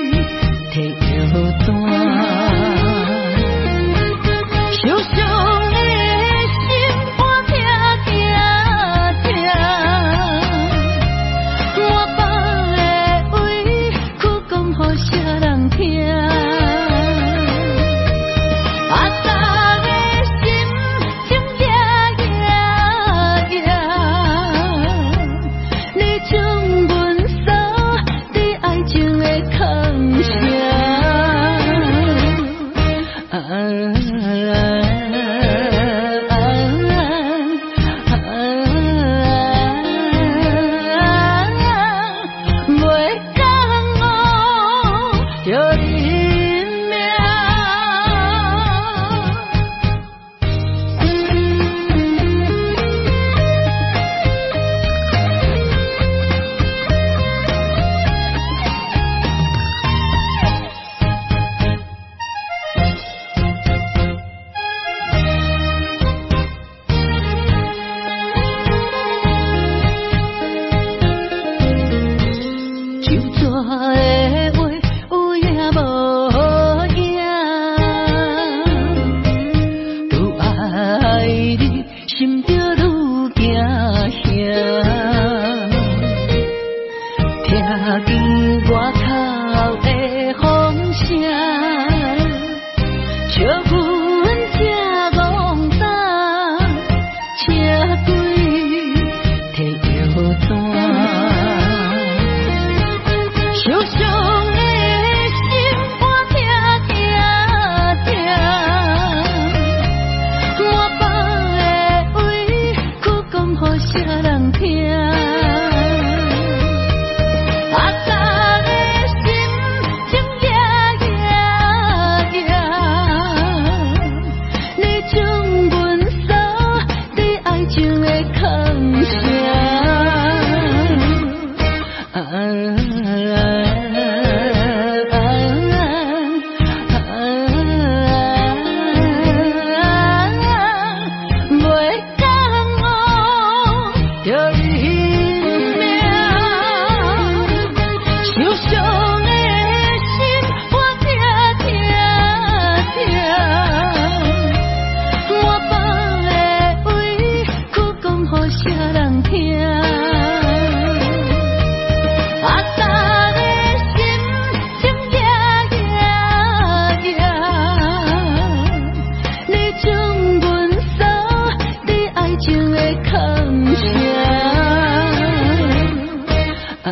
[SPEAKER 1] 手上啥人听？啊，咱的心情夜夜夜，你将阮锁在爱情的空城。啊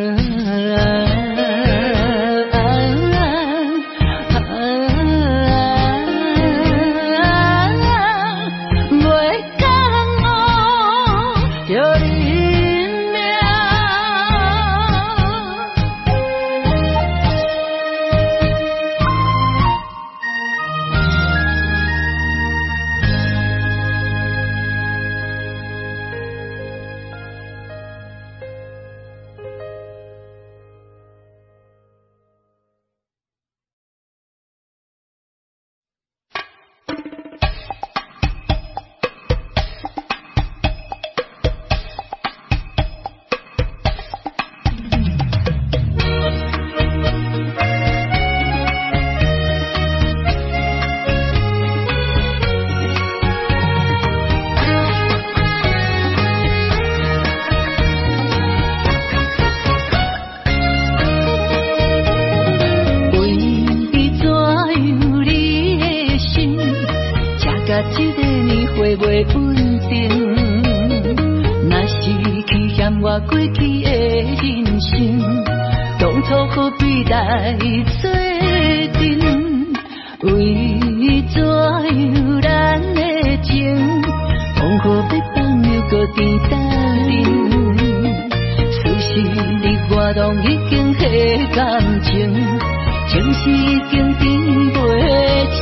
[SPEAKER 1] 这个年岁袂稳定，若是去嫌我过去的人生，当初何必来做阵？为怎样咱的情，往何要放又搁甜斗阵？此时你我拢已经迄感情，情是已经甜袂清。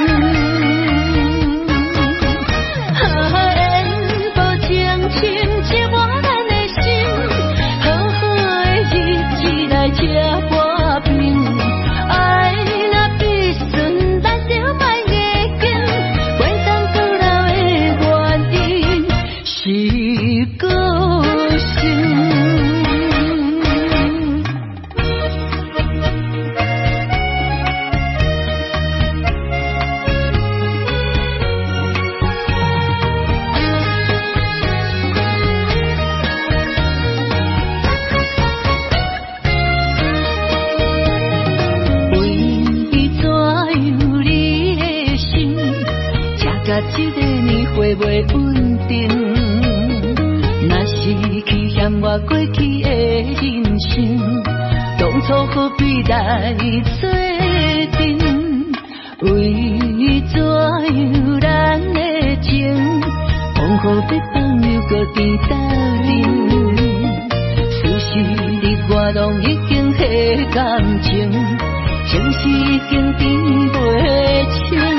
[SPEAKER 1] 深切我咱的心，好好的日子来吃半平。爱若必顺，咱就莫硬劲。关灯倒流的原因是个性。这个年岁袂稳定，若是去嫌我过去的人生，当初何必来做阵？为怎样咱的情，往何要放又搁甜斗阵？此时你我拢已经迄感情，情是已经甜袂清。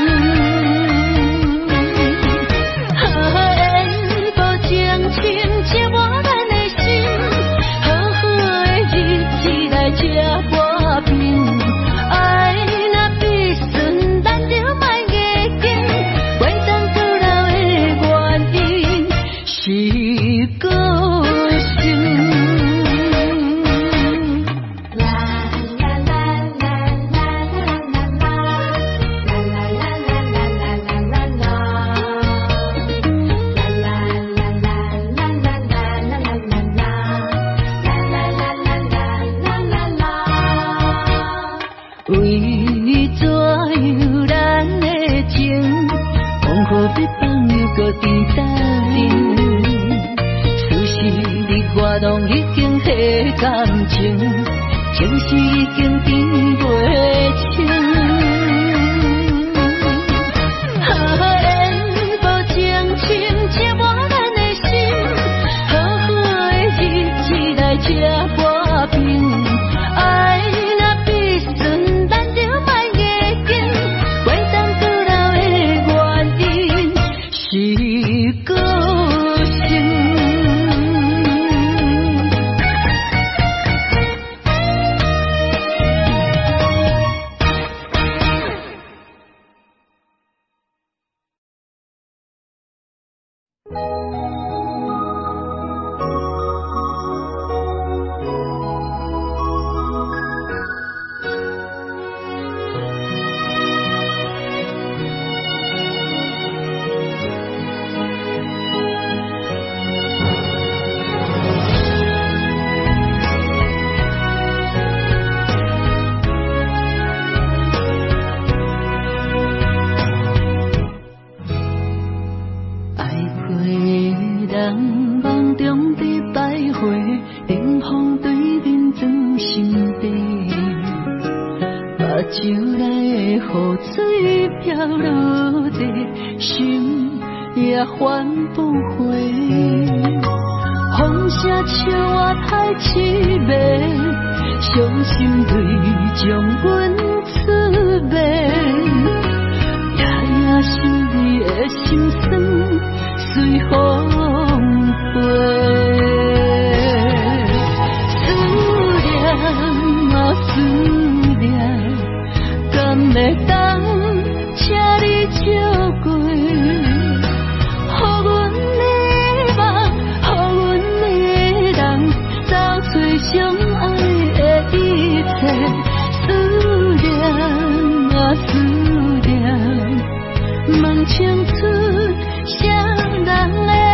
[SPEAKER 1] 深切我咱的心，好好的日子来吃半平。爱若必顺，咱就莫硬劲。关灯倒流的原因是个性。啦啦啦啦啦啦啦啦啦啦啦啦啦啦。为怎样咱的情，往何要放又搁甜斗阵？此时你我拢已经迄感情，情是已经甜袂清。哈缘无情，深切我咱的心，好好的日子来吃半平。爱若必顺，咱就莫硬劲。关灯倒流的原因是个性。 人梦中的百花，冷风对面装心底，目睭内的雨水飘落地，心也翻不回。风声笑我太凄美，伤心泪将阮刺眉，夜夜想你的心酸随风。思念啊思念，敢会当请你照过？予阮的梦，予阮的人，找找相爱的一切。思念啊思念，问青春啥人的？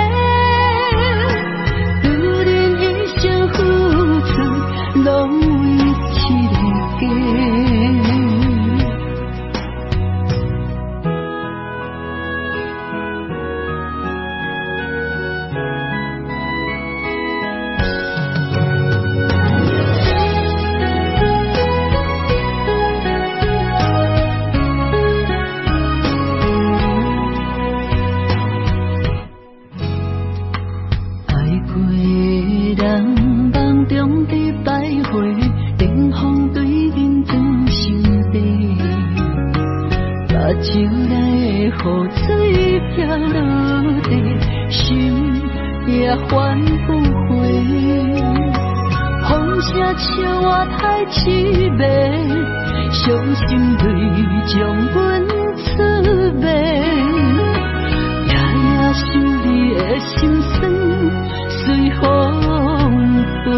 [SPEAKER 1] 拢为一个家。爱过的人梦中的百花，冷风对面装心底，目睭内的雨水飘落地，心也翻不回。风声笑我太凄美，伤心泪将阮刺眉，夜夜想你的心酸随风飞。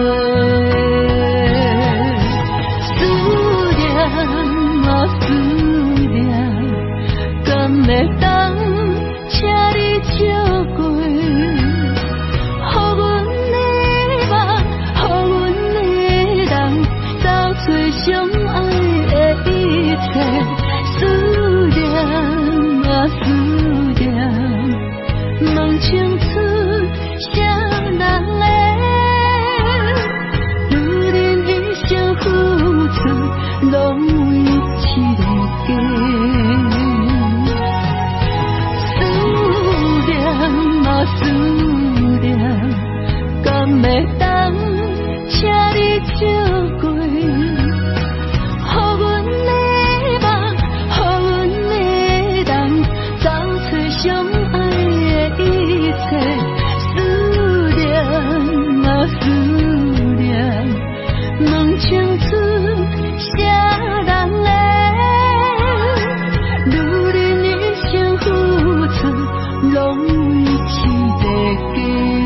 [SPEAKER 1] 思念，敢会当请你照过？予阮的梦，予阮的人，找找相爱的一切。思念啊思念，问青春啥人的？女人一生付出，拢为一个家。思念啊思念，敢会当请你照过？予阮的梦，予阮的人，找找相爱的一切。思念啊思念，问青春啥人的？女人一生付出，拢为一个家。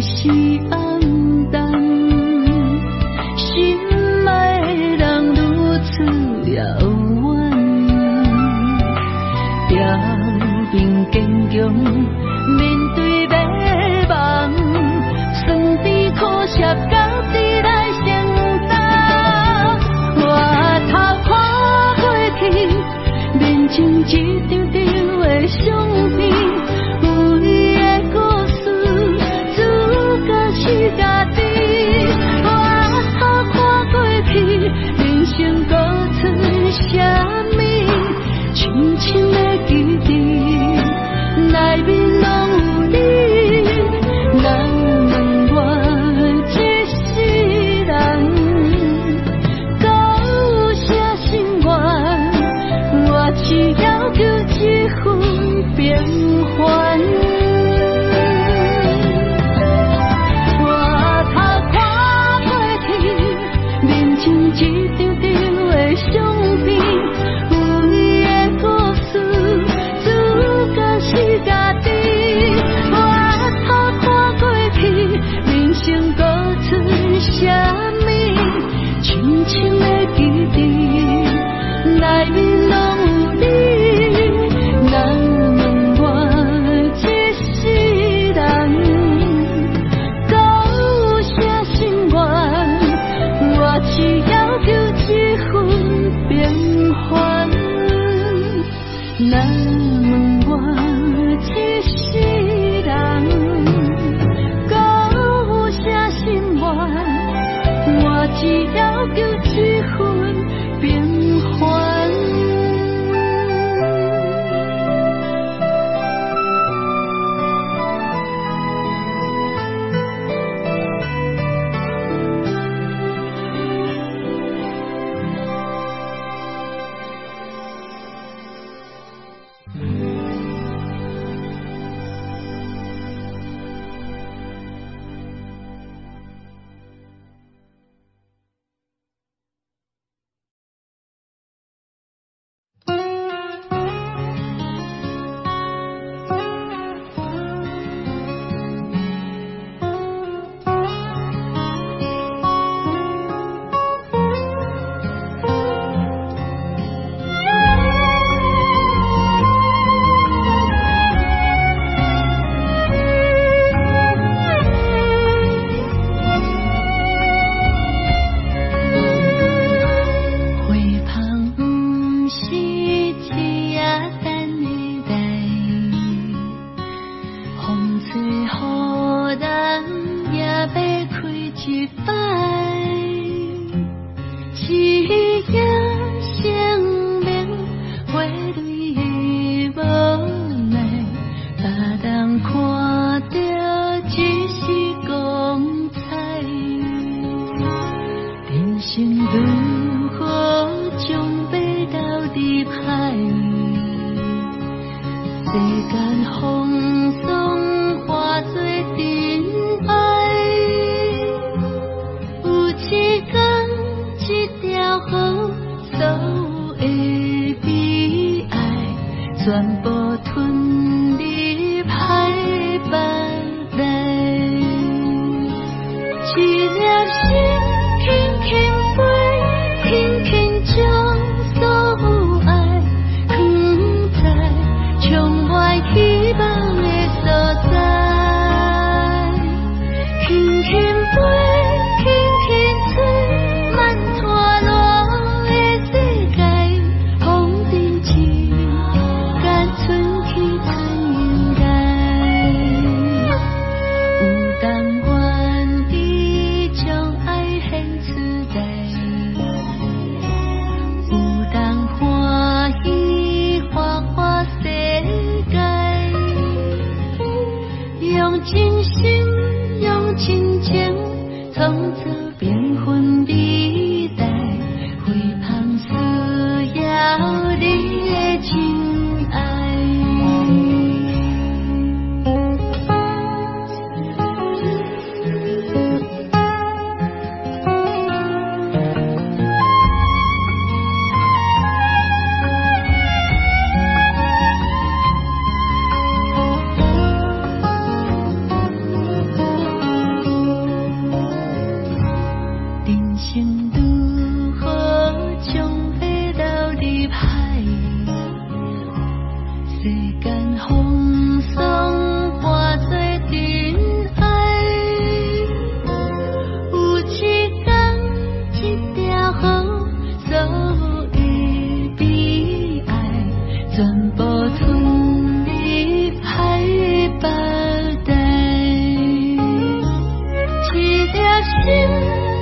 [SPEAKER 1] 是黯淡，心爱的人如此遥远，表面坚强，面对迷茫，顺便苦涩家己来承担。我头看过去，面前一张张的相片。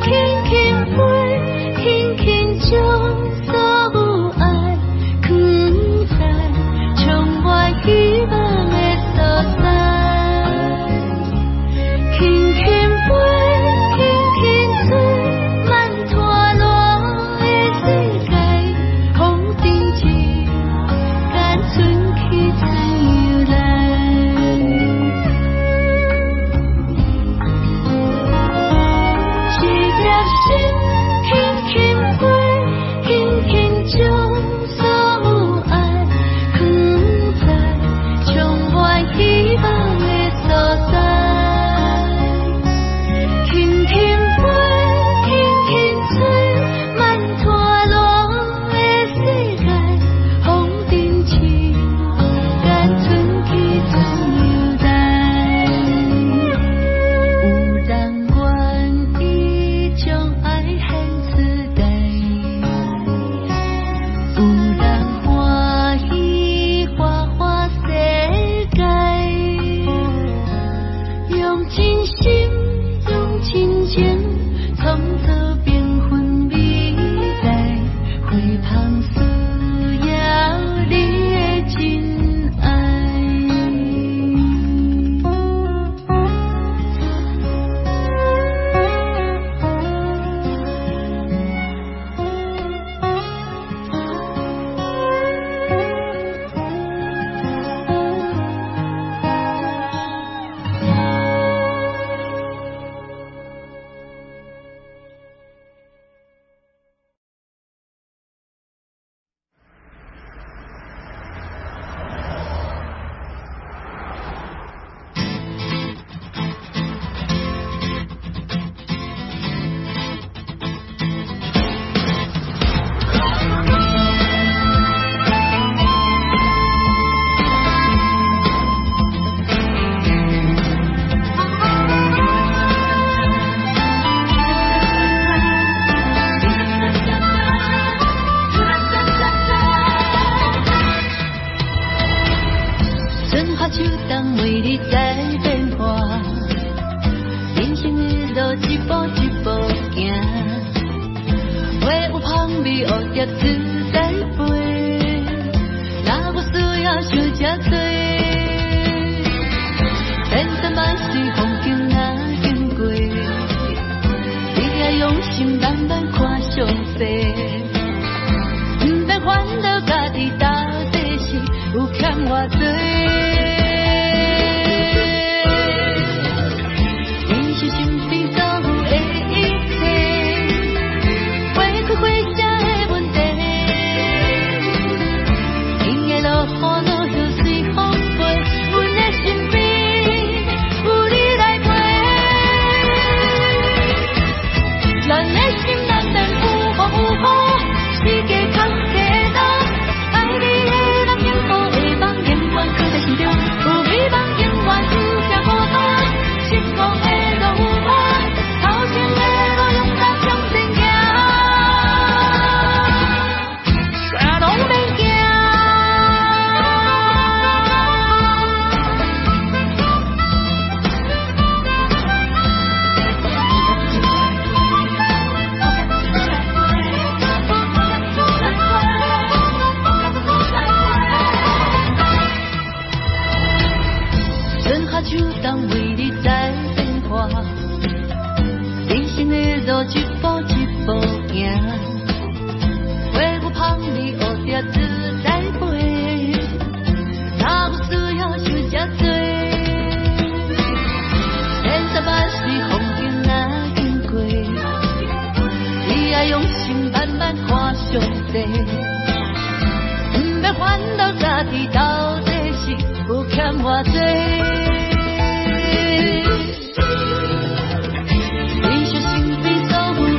[SPEAKER 1] 你是心比守护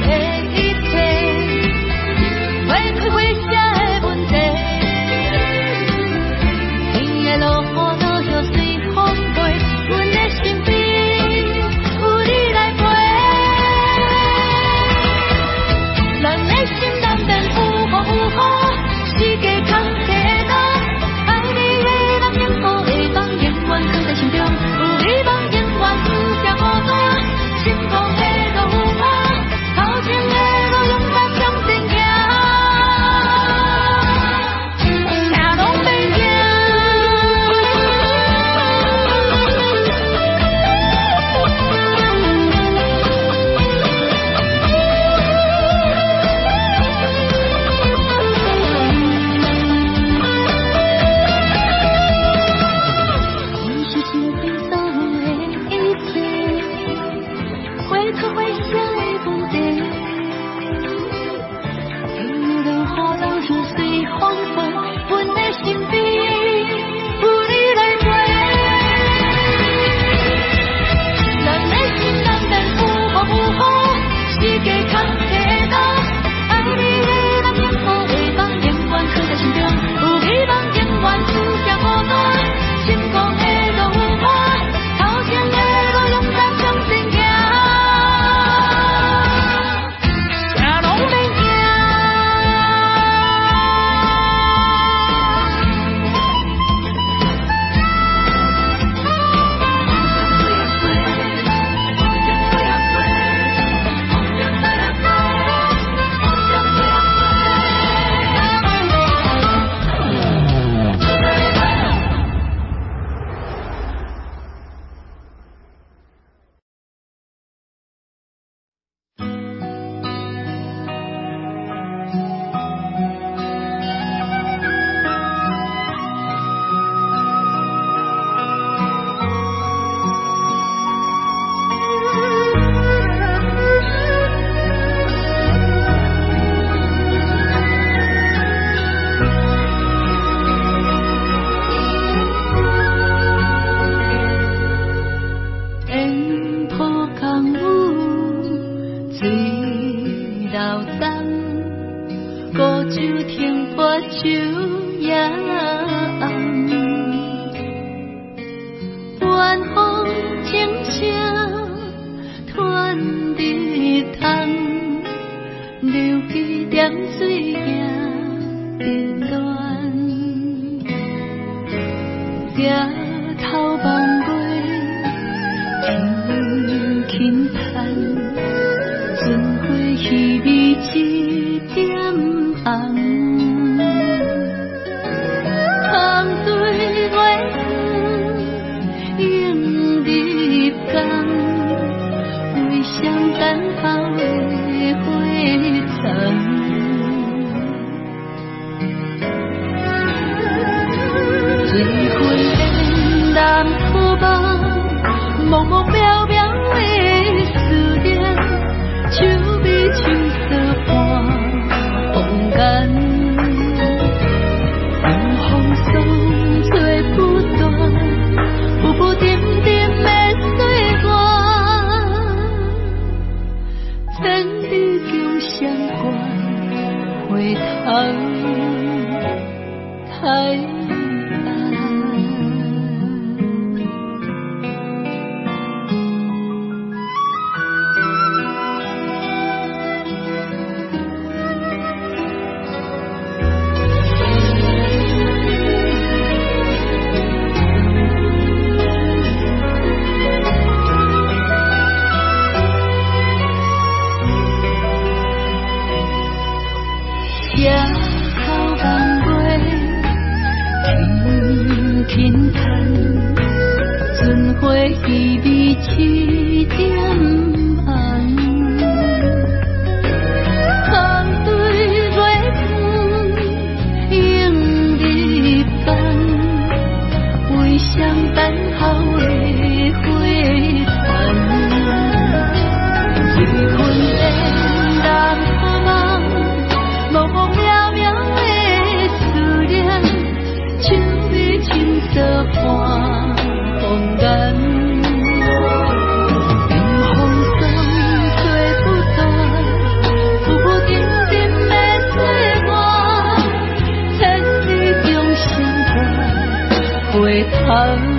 [SPEAKER 1] 酒也红，晚风轻声传入窗，流去点水行一段，抬头望月，轻轻叹，春花稀微一点红。等候的花丛，水魂烟南可望，茫茫渺渺的思念，秋微秋色伴风干，有风霜吹不断，浮浮沉沉的岁月。千里共相关，回头太晚。轻叹，春花稀微一点红，风对月光映入眼，为谁等候的花丛，水魂烟南可望，茫茫渺渺的思念，秋青色伴风干，迎风霜吹不断，浮浮沉沉的岁月，千里共相伴，回头。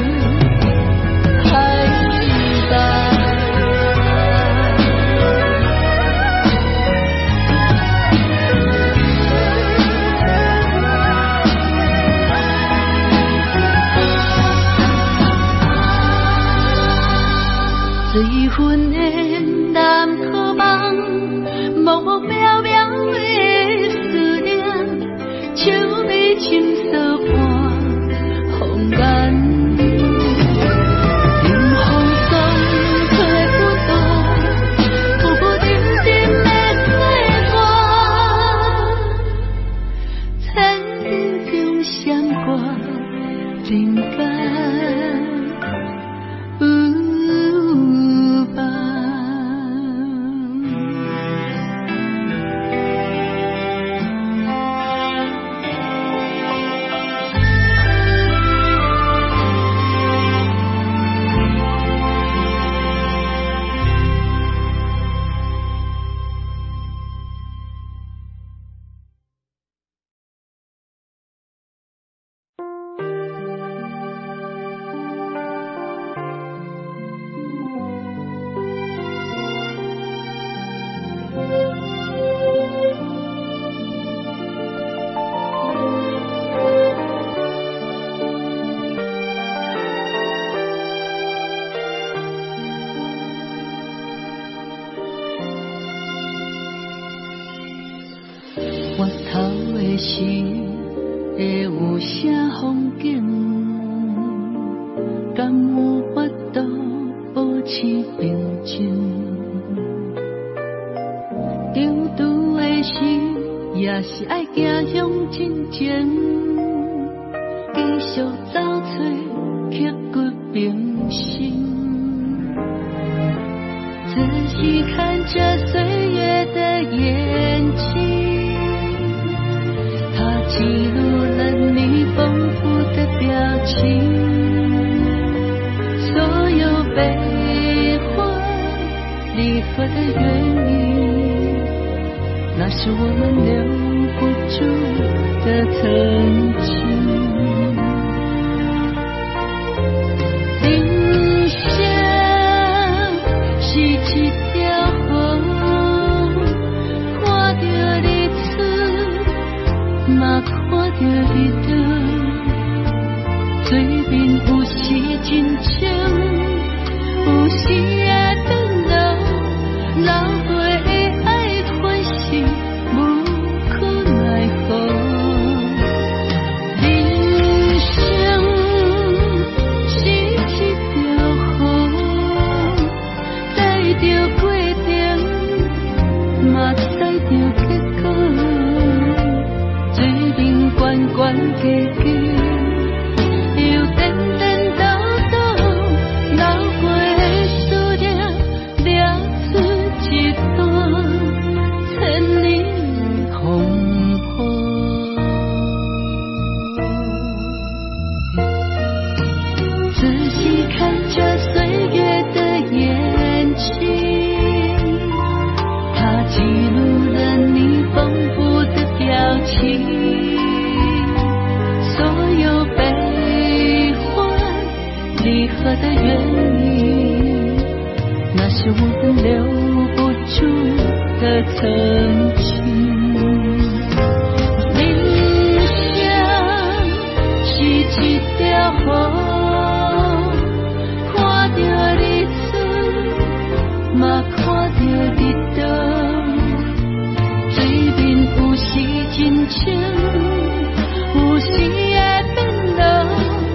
[SPEAKER 1] 水魂烟南可望，茫茫渺渺的思念，秋微青色伴风干，迎风霜吹不断，浮浮沉沉的岁月，千里共相伴，人间。回头的时，会有啥风景？敢有法度保持平静？中途的时，也是爱行向前前，继续找找刻骨铭心。仔细看着岁月的眼睛。记录了你丰富的表情，所有悲欢离合的原因，那是我们留不住的曾经。人生是一条河，看着日出，嘛看着日落。水面有时真清，有时会转落，流过的爱款是无可奈何。人生是一条河，载着过程，嘛载着结果。水面悬悬低低。的原因，那是我们留不住的曾经。人生是一条河，看着日出，嘛看着日落。水面有时真清，有时会变落。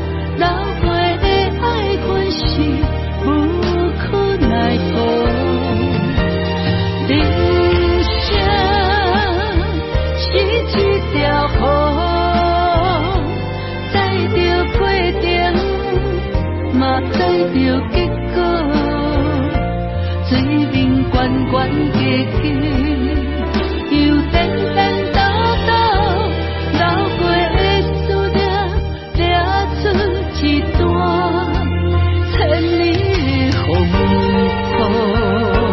[SPEAKER 1] 载着结果，水面悬悬低低，又颠颠倒倒，流过的思念，掠出一段千里风波。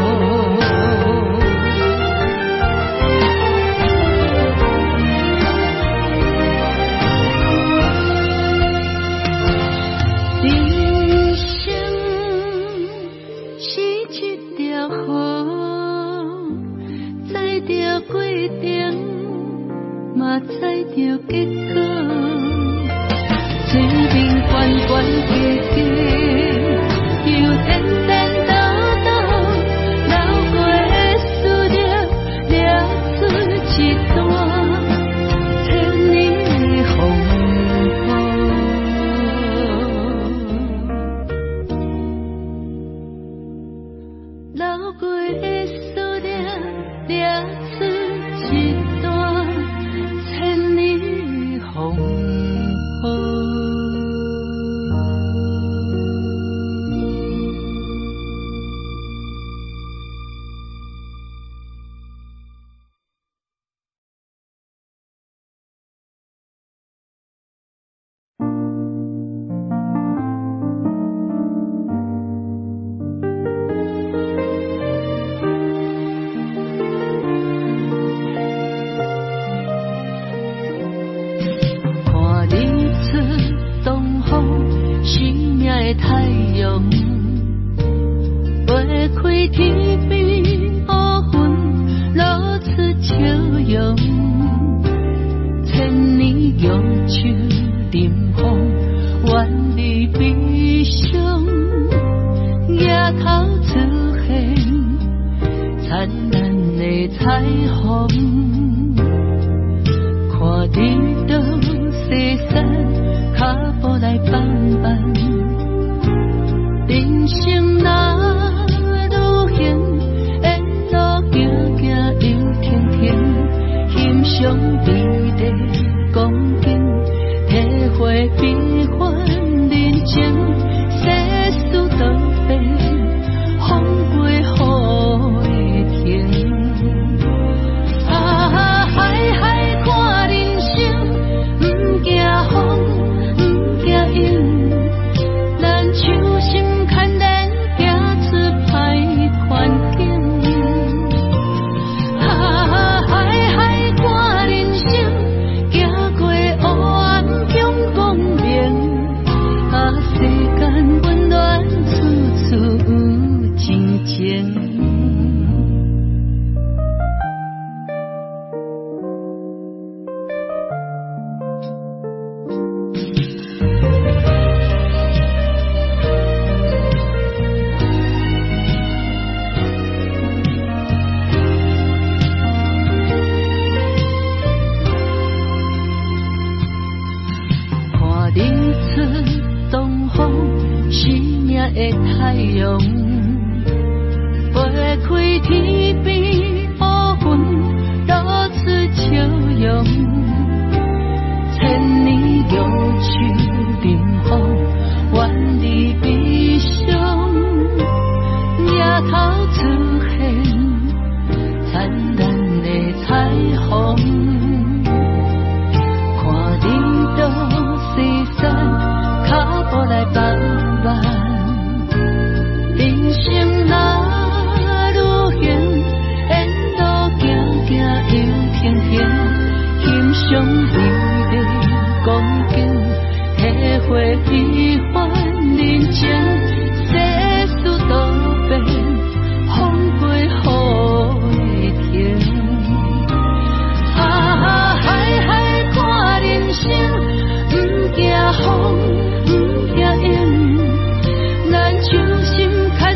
[SPEAKER 1] 嘛载着结果，水面悬悬低低，又颠颠倒倒，流过的思念，掠出一段千里风波，流过的思念，掠出一段千里风波。太阳划开天边乌云，露出笑容。千年玉树临风，远离悲伤。夜头出现灿烂的彩虹，看日落西山，脚步来放放。人生若愈行，沿路行行又停停，欣赏美丽光景，体会悲欢人情，世事多变，风过雨会停。啊情。的太阳，飞开天边乌云，露出笑容。千年玉树临风，万里悲伤。夜头出现灿烂的彩虹，看日落西山，脚步来慢慢。人生若愈行，沿路行行又停停，欣赏美丽光景，体会悲欢人情，世事多变，风过雨会停。啊海海看人生，不惊风，不惊影，咱手心。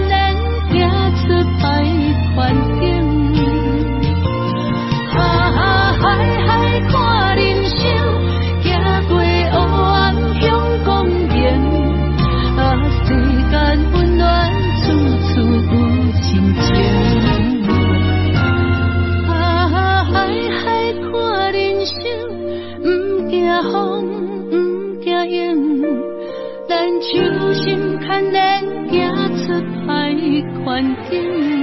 [SPEAKER 1] 环境，啊海海看人生，行过黑暗向光明，啊世间温暖处处有亲情。啊海海看人生，不惊风，不惊影，咱手心牵连，行出歹环境。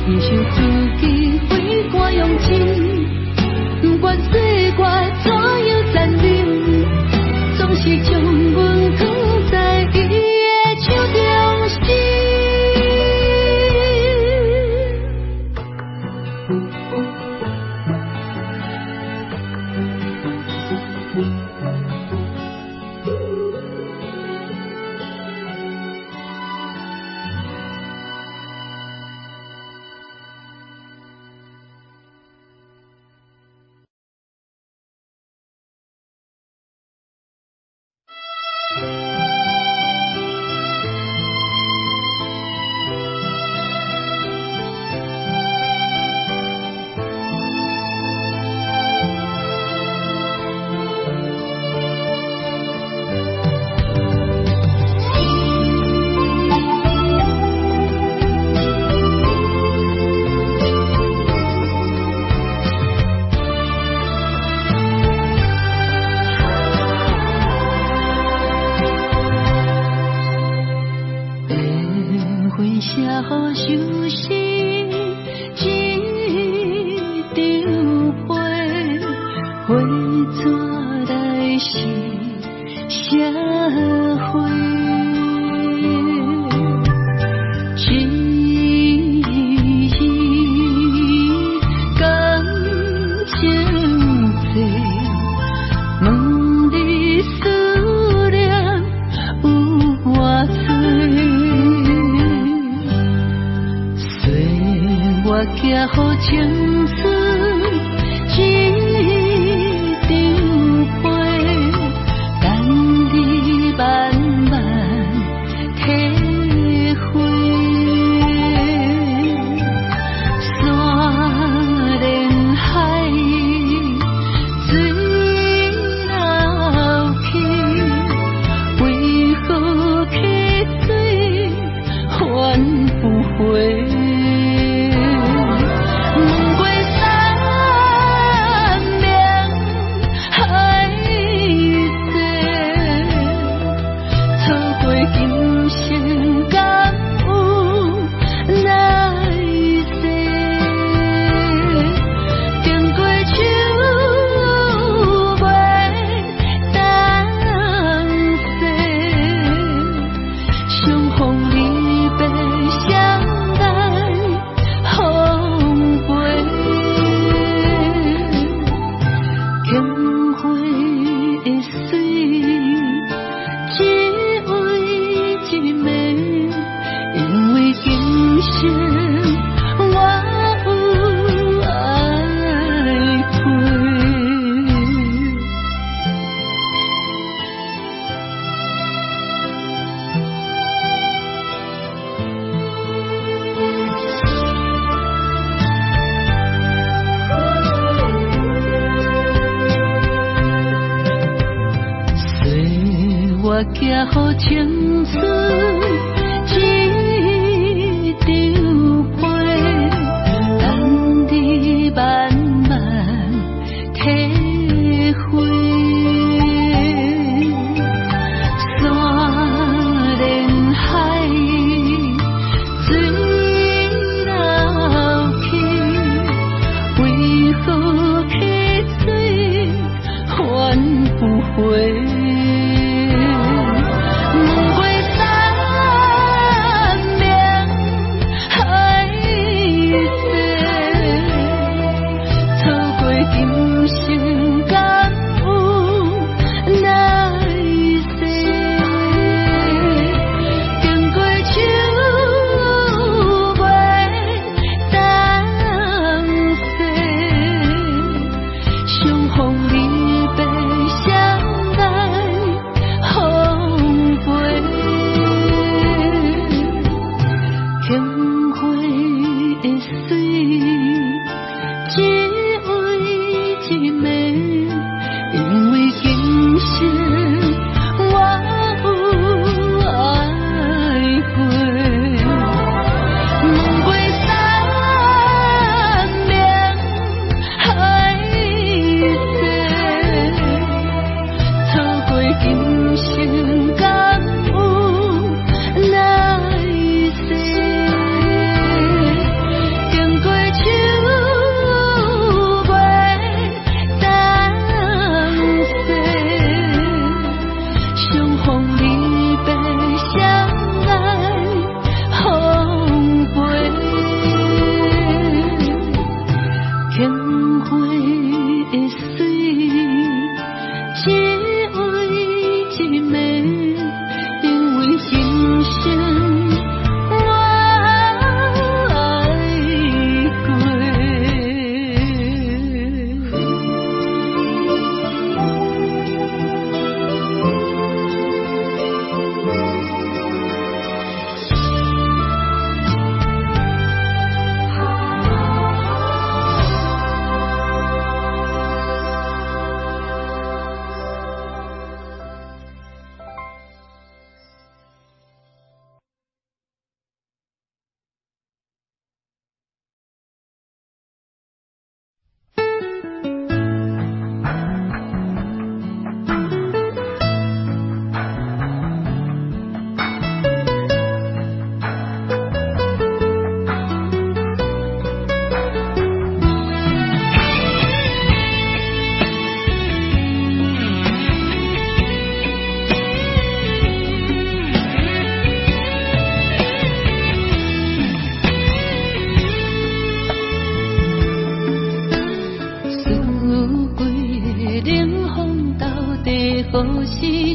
[SPEAKER 1] 伊像自己飞赶勇气，不管岁月怎样残忍，总是将阮藏在伊的手中心。行好青春一张被，等你慢慢体会。山连海，水流去，为何溪水还不回？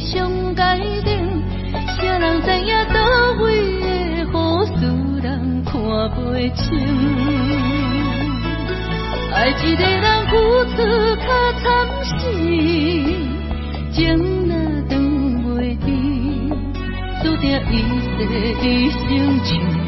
[SPEAKER 1] 上界顶，谁人知影倒位的好事人看袂清？爱一个人付出较惨死，情若断袂离，注定一世一生像。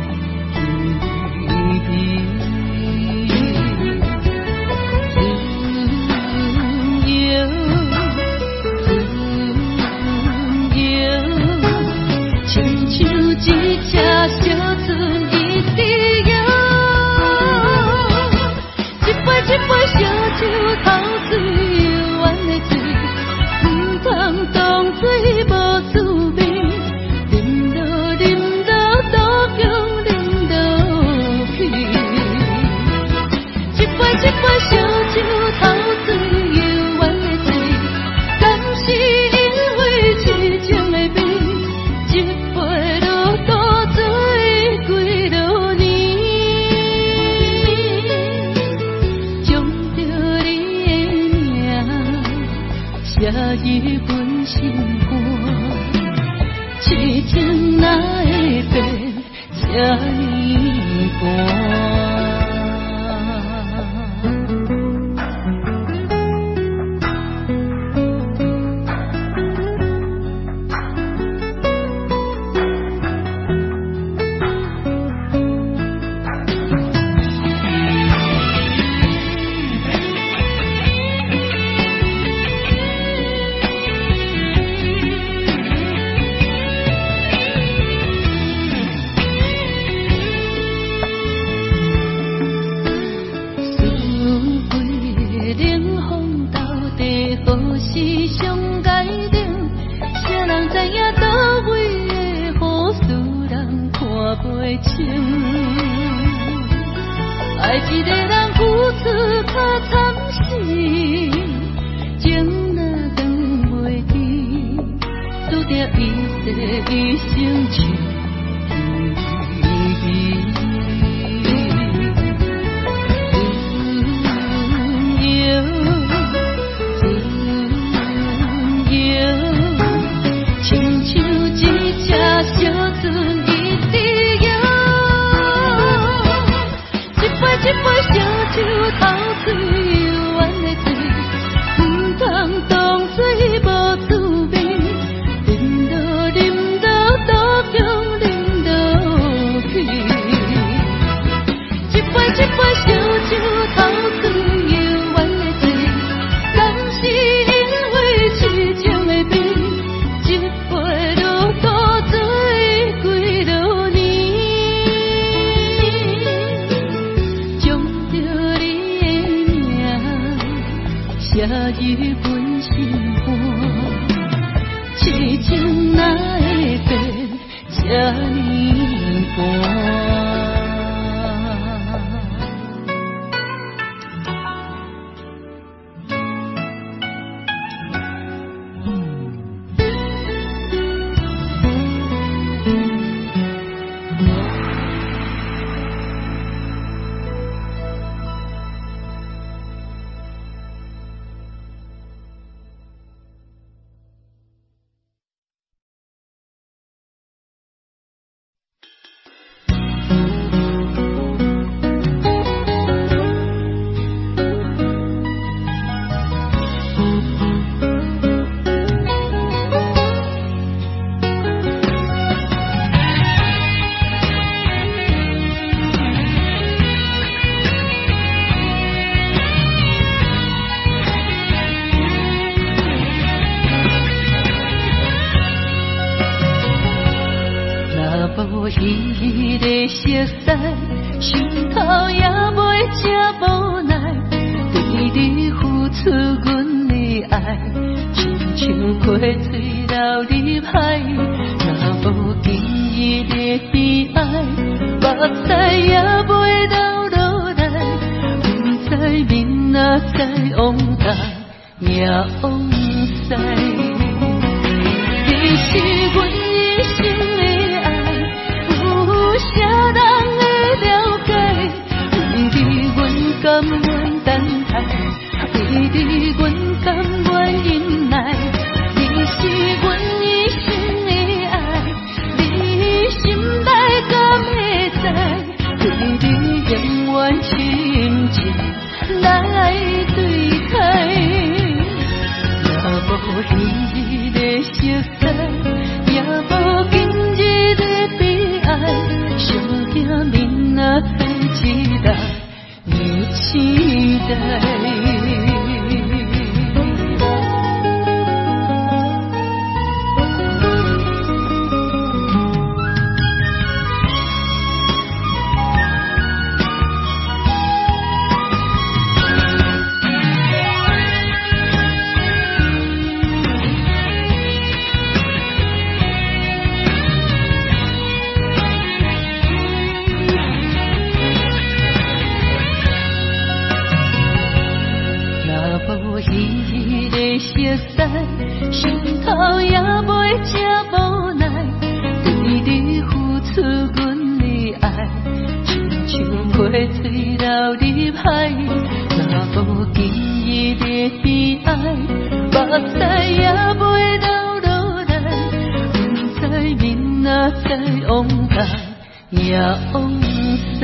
[SPEAKER 1] 你的阮甘愿忍耐，你是阮。 永远亲情来对待，也无彼个色彩，也无今日的悲哀，上惊明仔载期待，又期待。彼个色彩，心头也袂这无奈，对你付出阮的爱，亲像花水流入海，若无今日的悲哀，目屎也袂流落来，阮知明仔载往来也往西，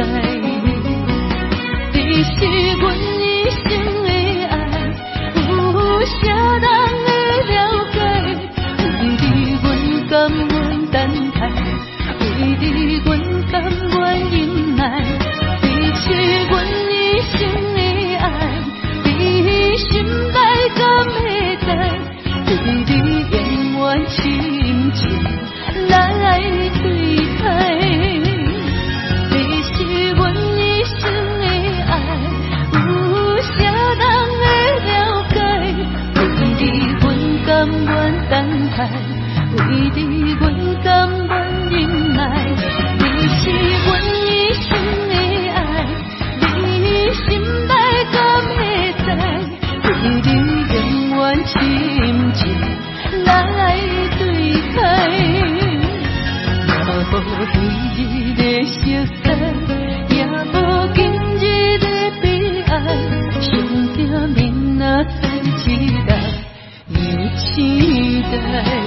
[SPEAKER 1] 你是阮一生的爱。啥人会了解？为你，阮甘愿等待；为你，阮甘愿忍耐。你是阮一生的爱，你心内敢会知？对你永远亲情来对待。你是阮一生的爱，有啥人会了解？甘愿等待，为你阮甘愿忍耐。你是阮一生的爱，你心内敢会知？为你永远亲情来对待，也无彼个色彩，也无今日的悲哀，上惊明仔载期待。期待。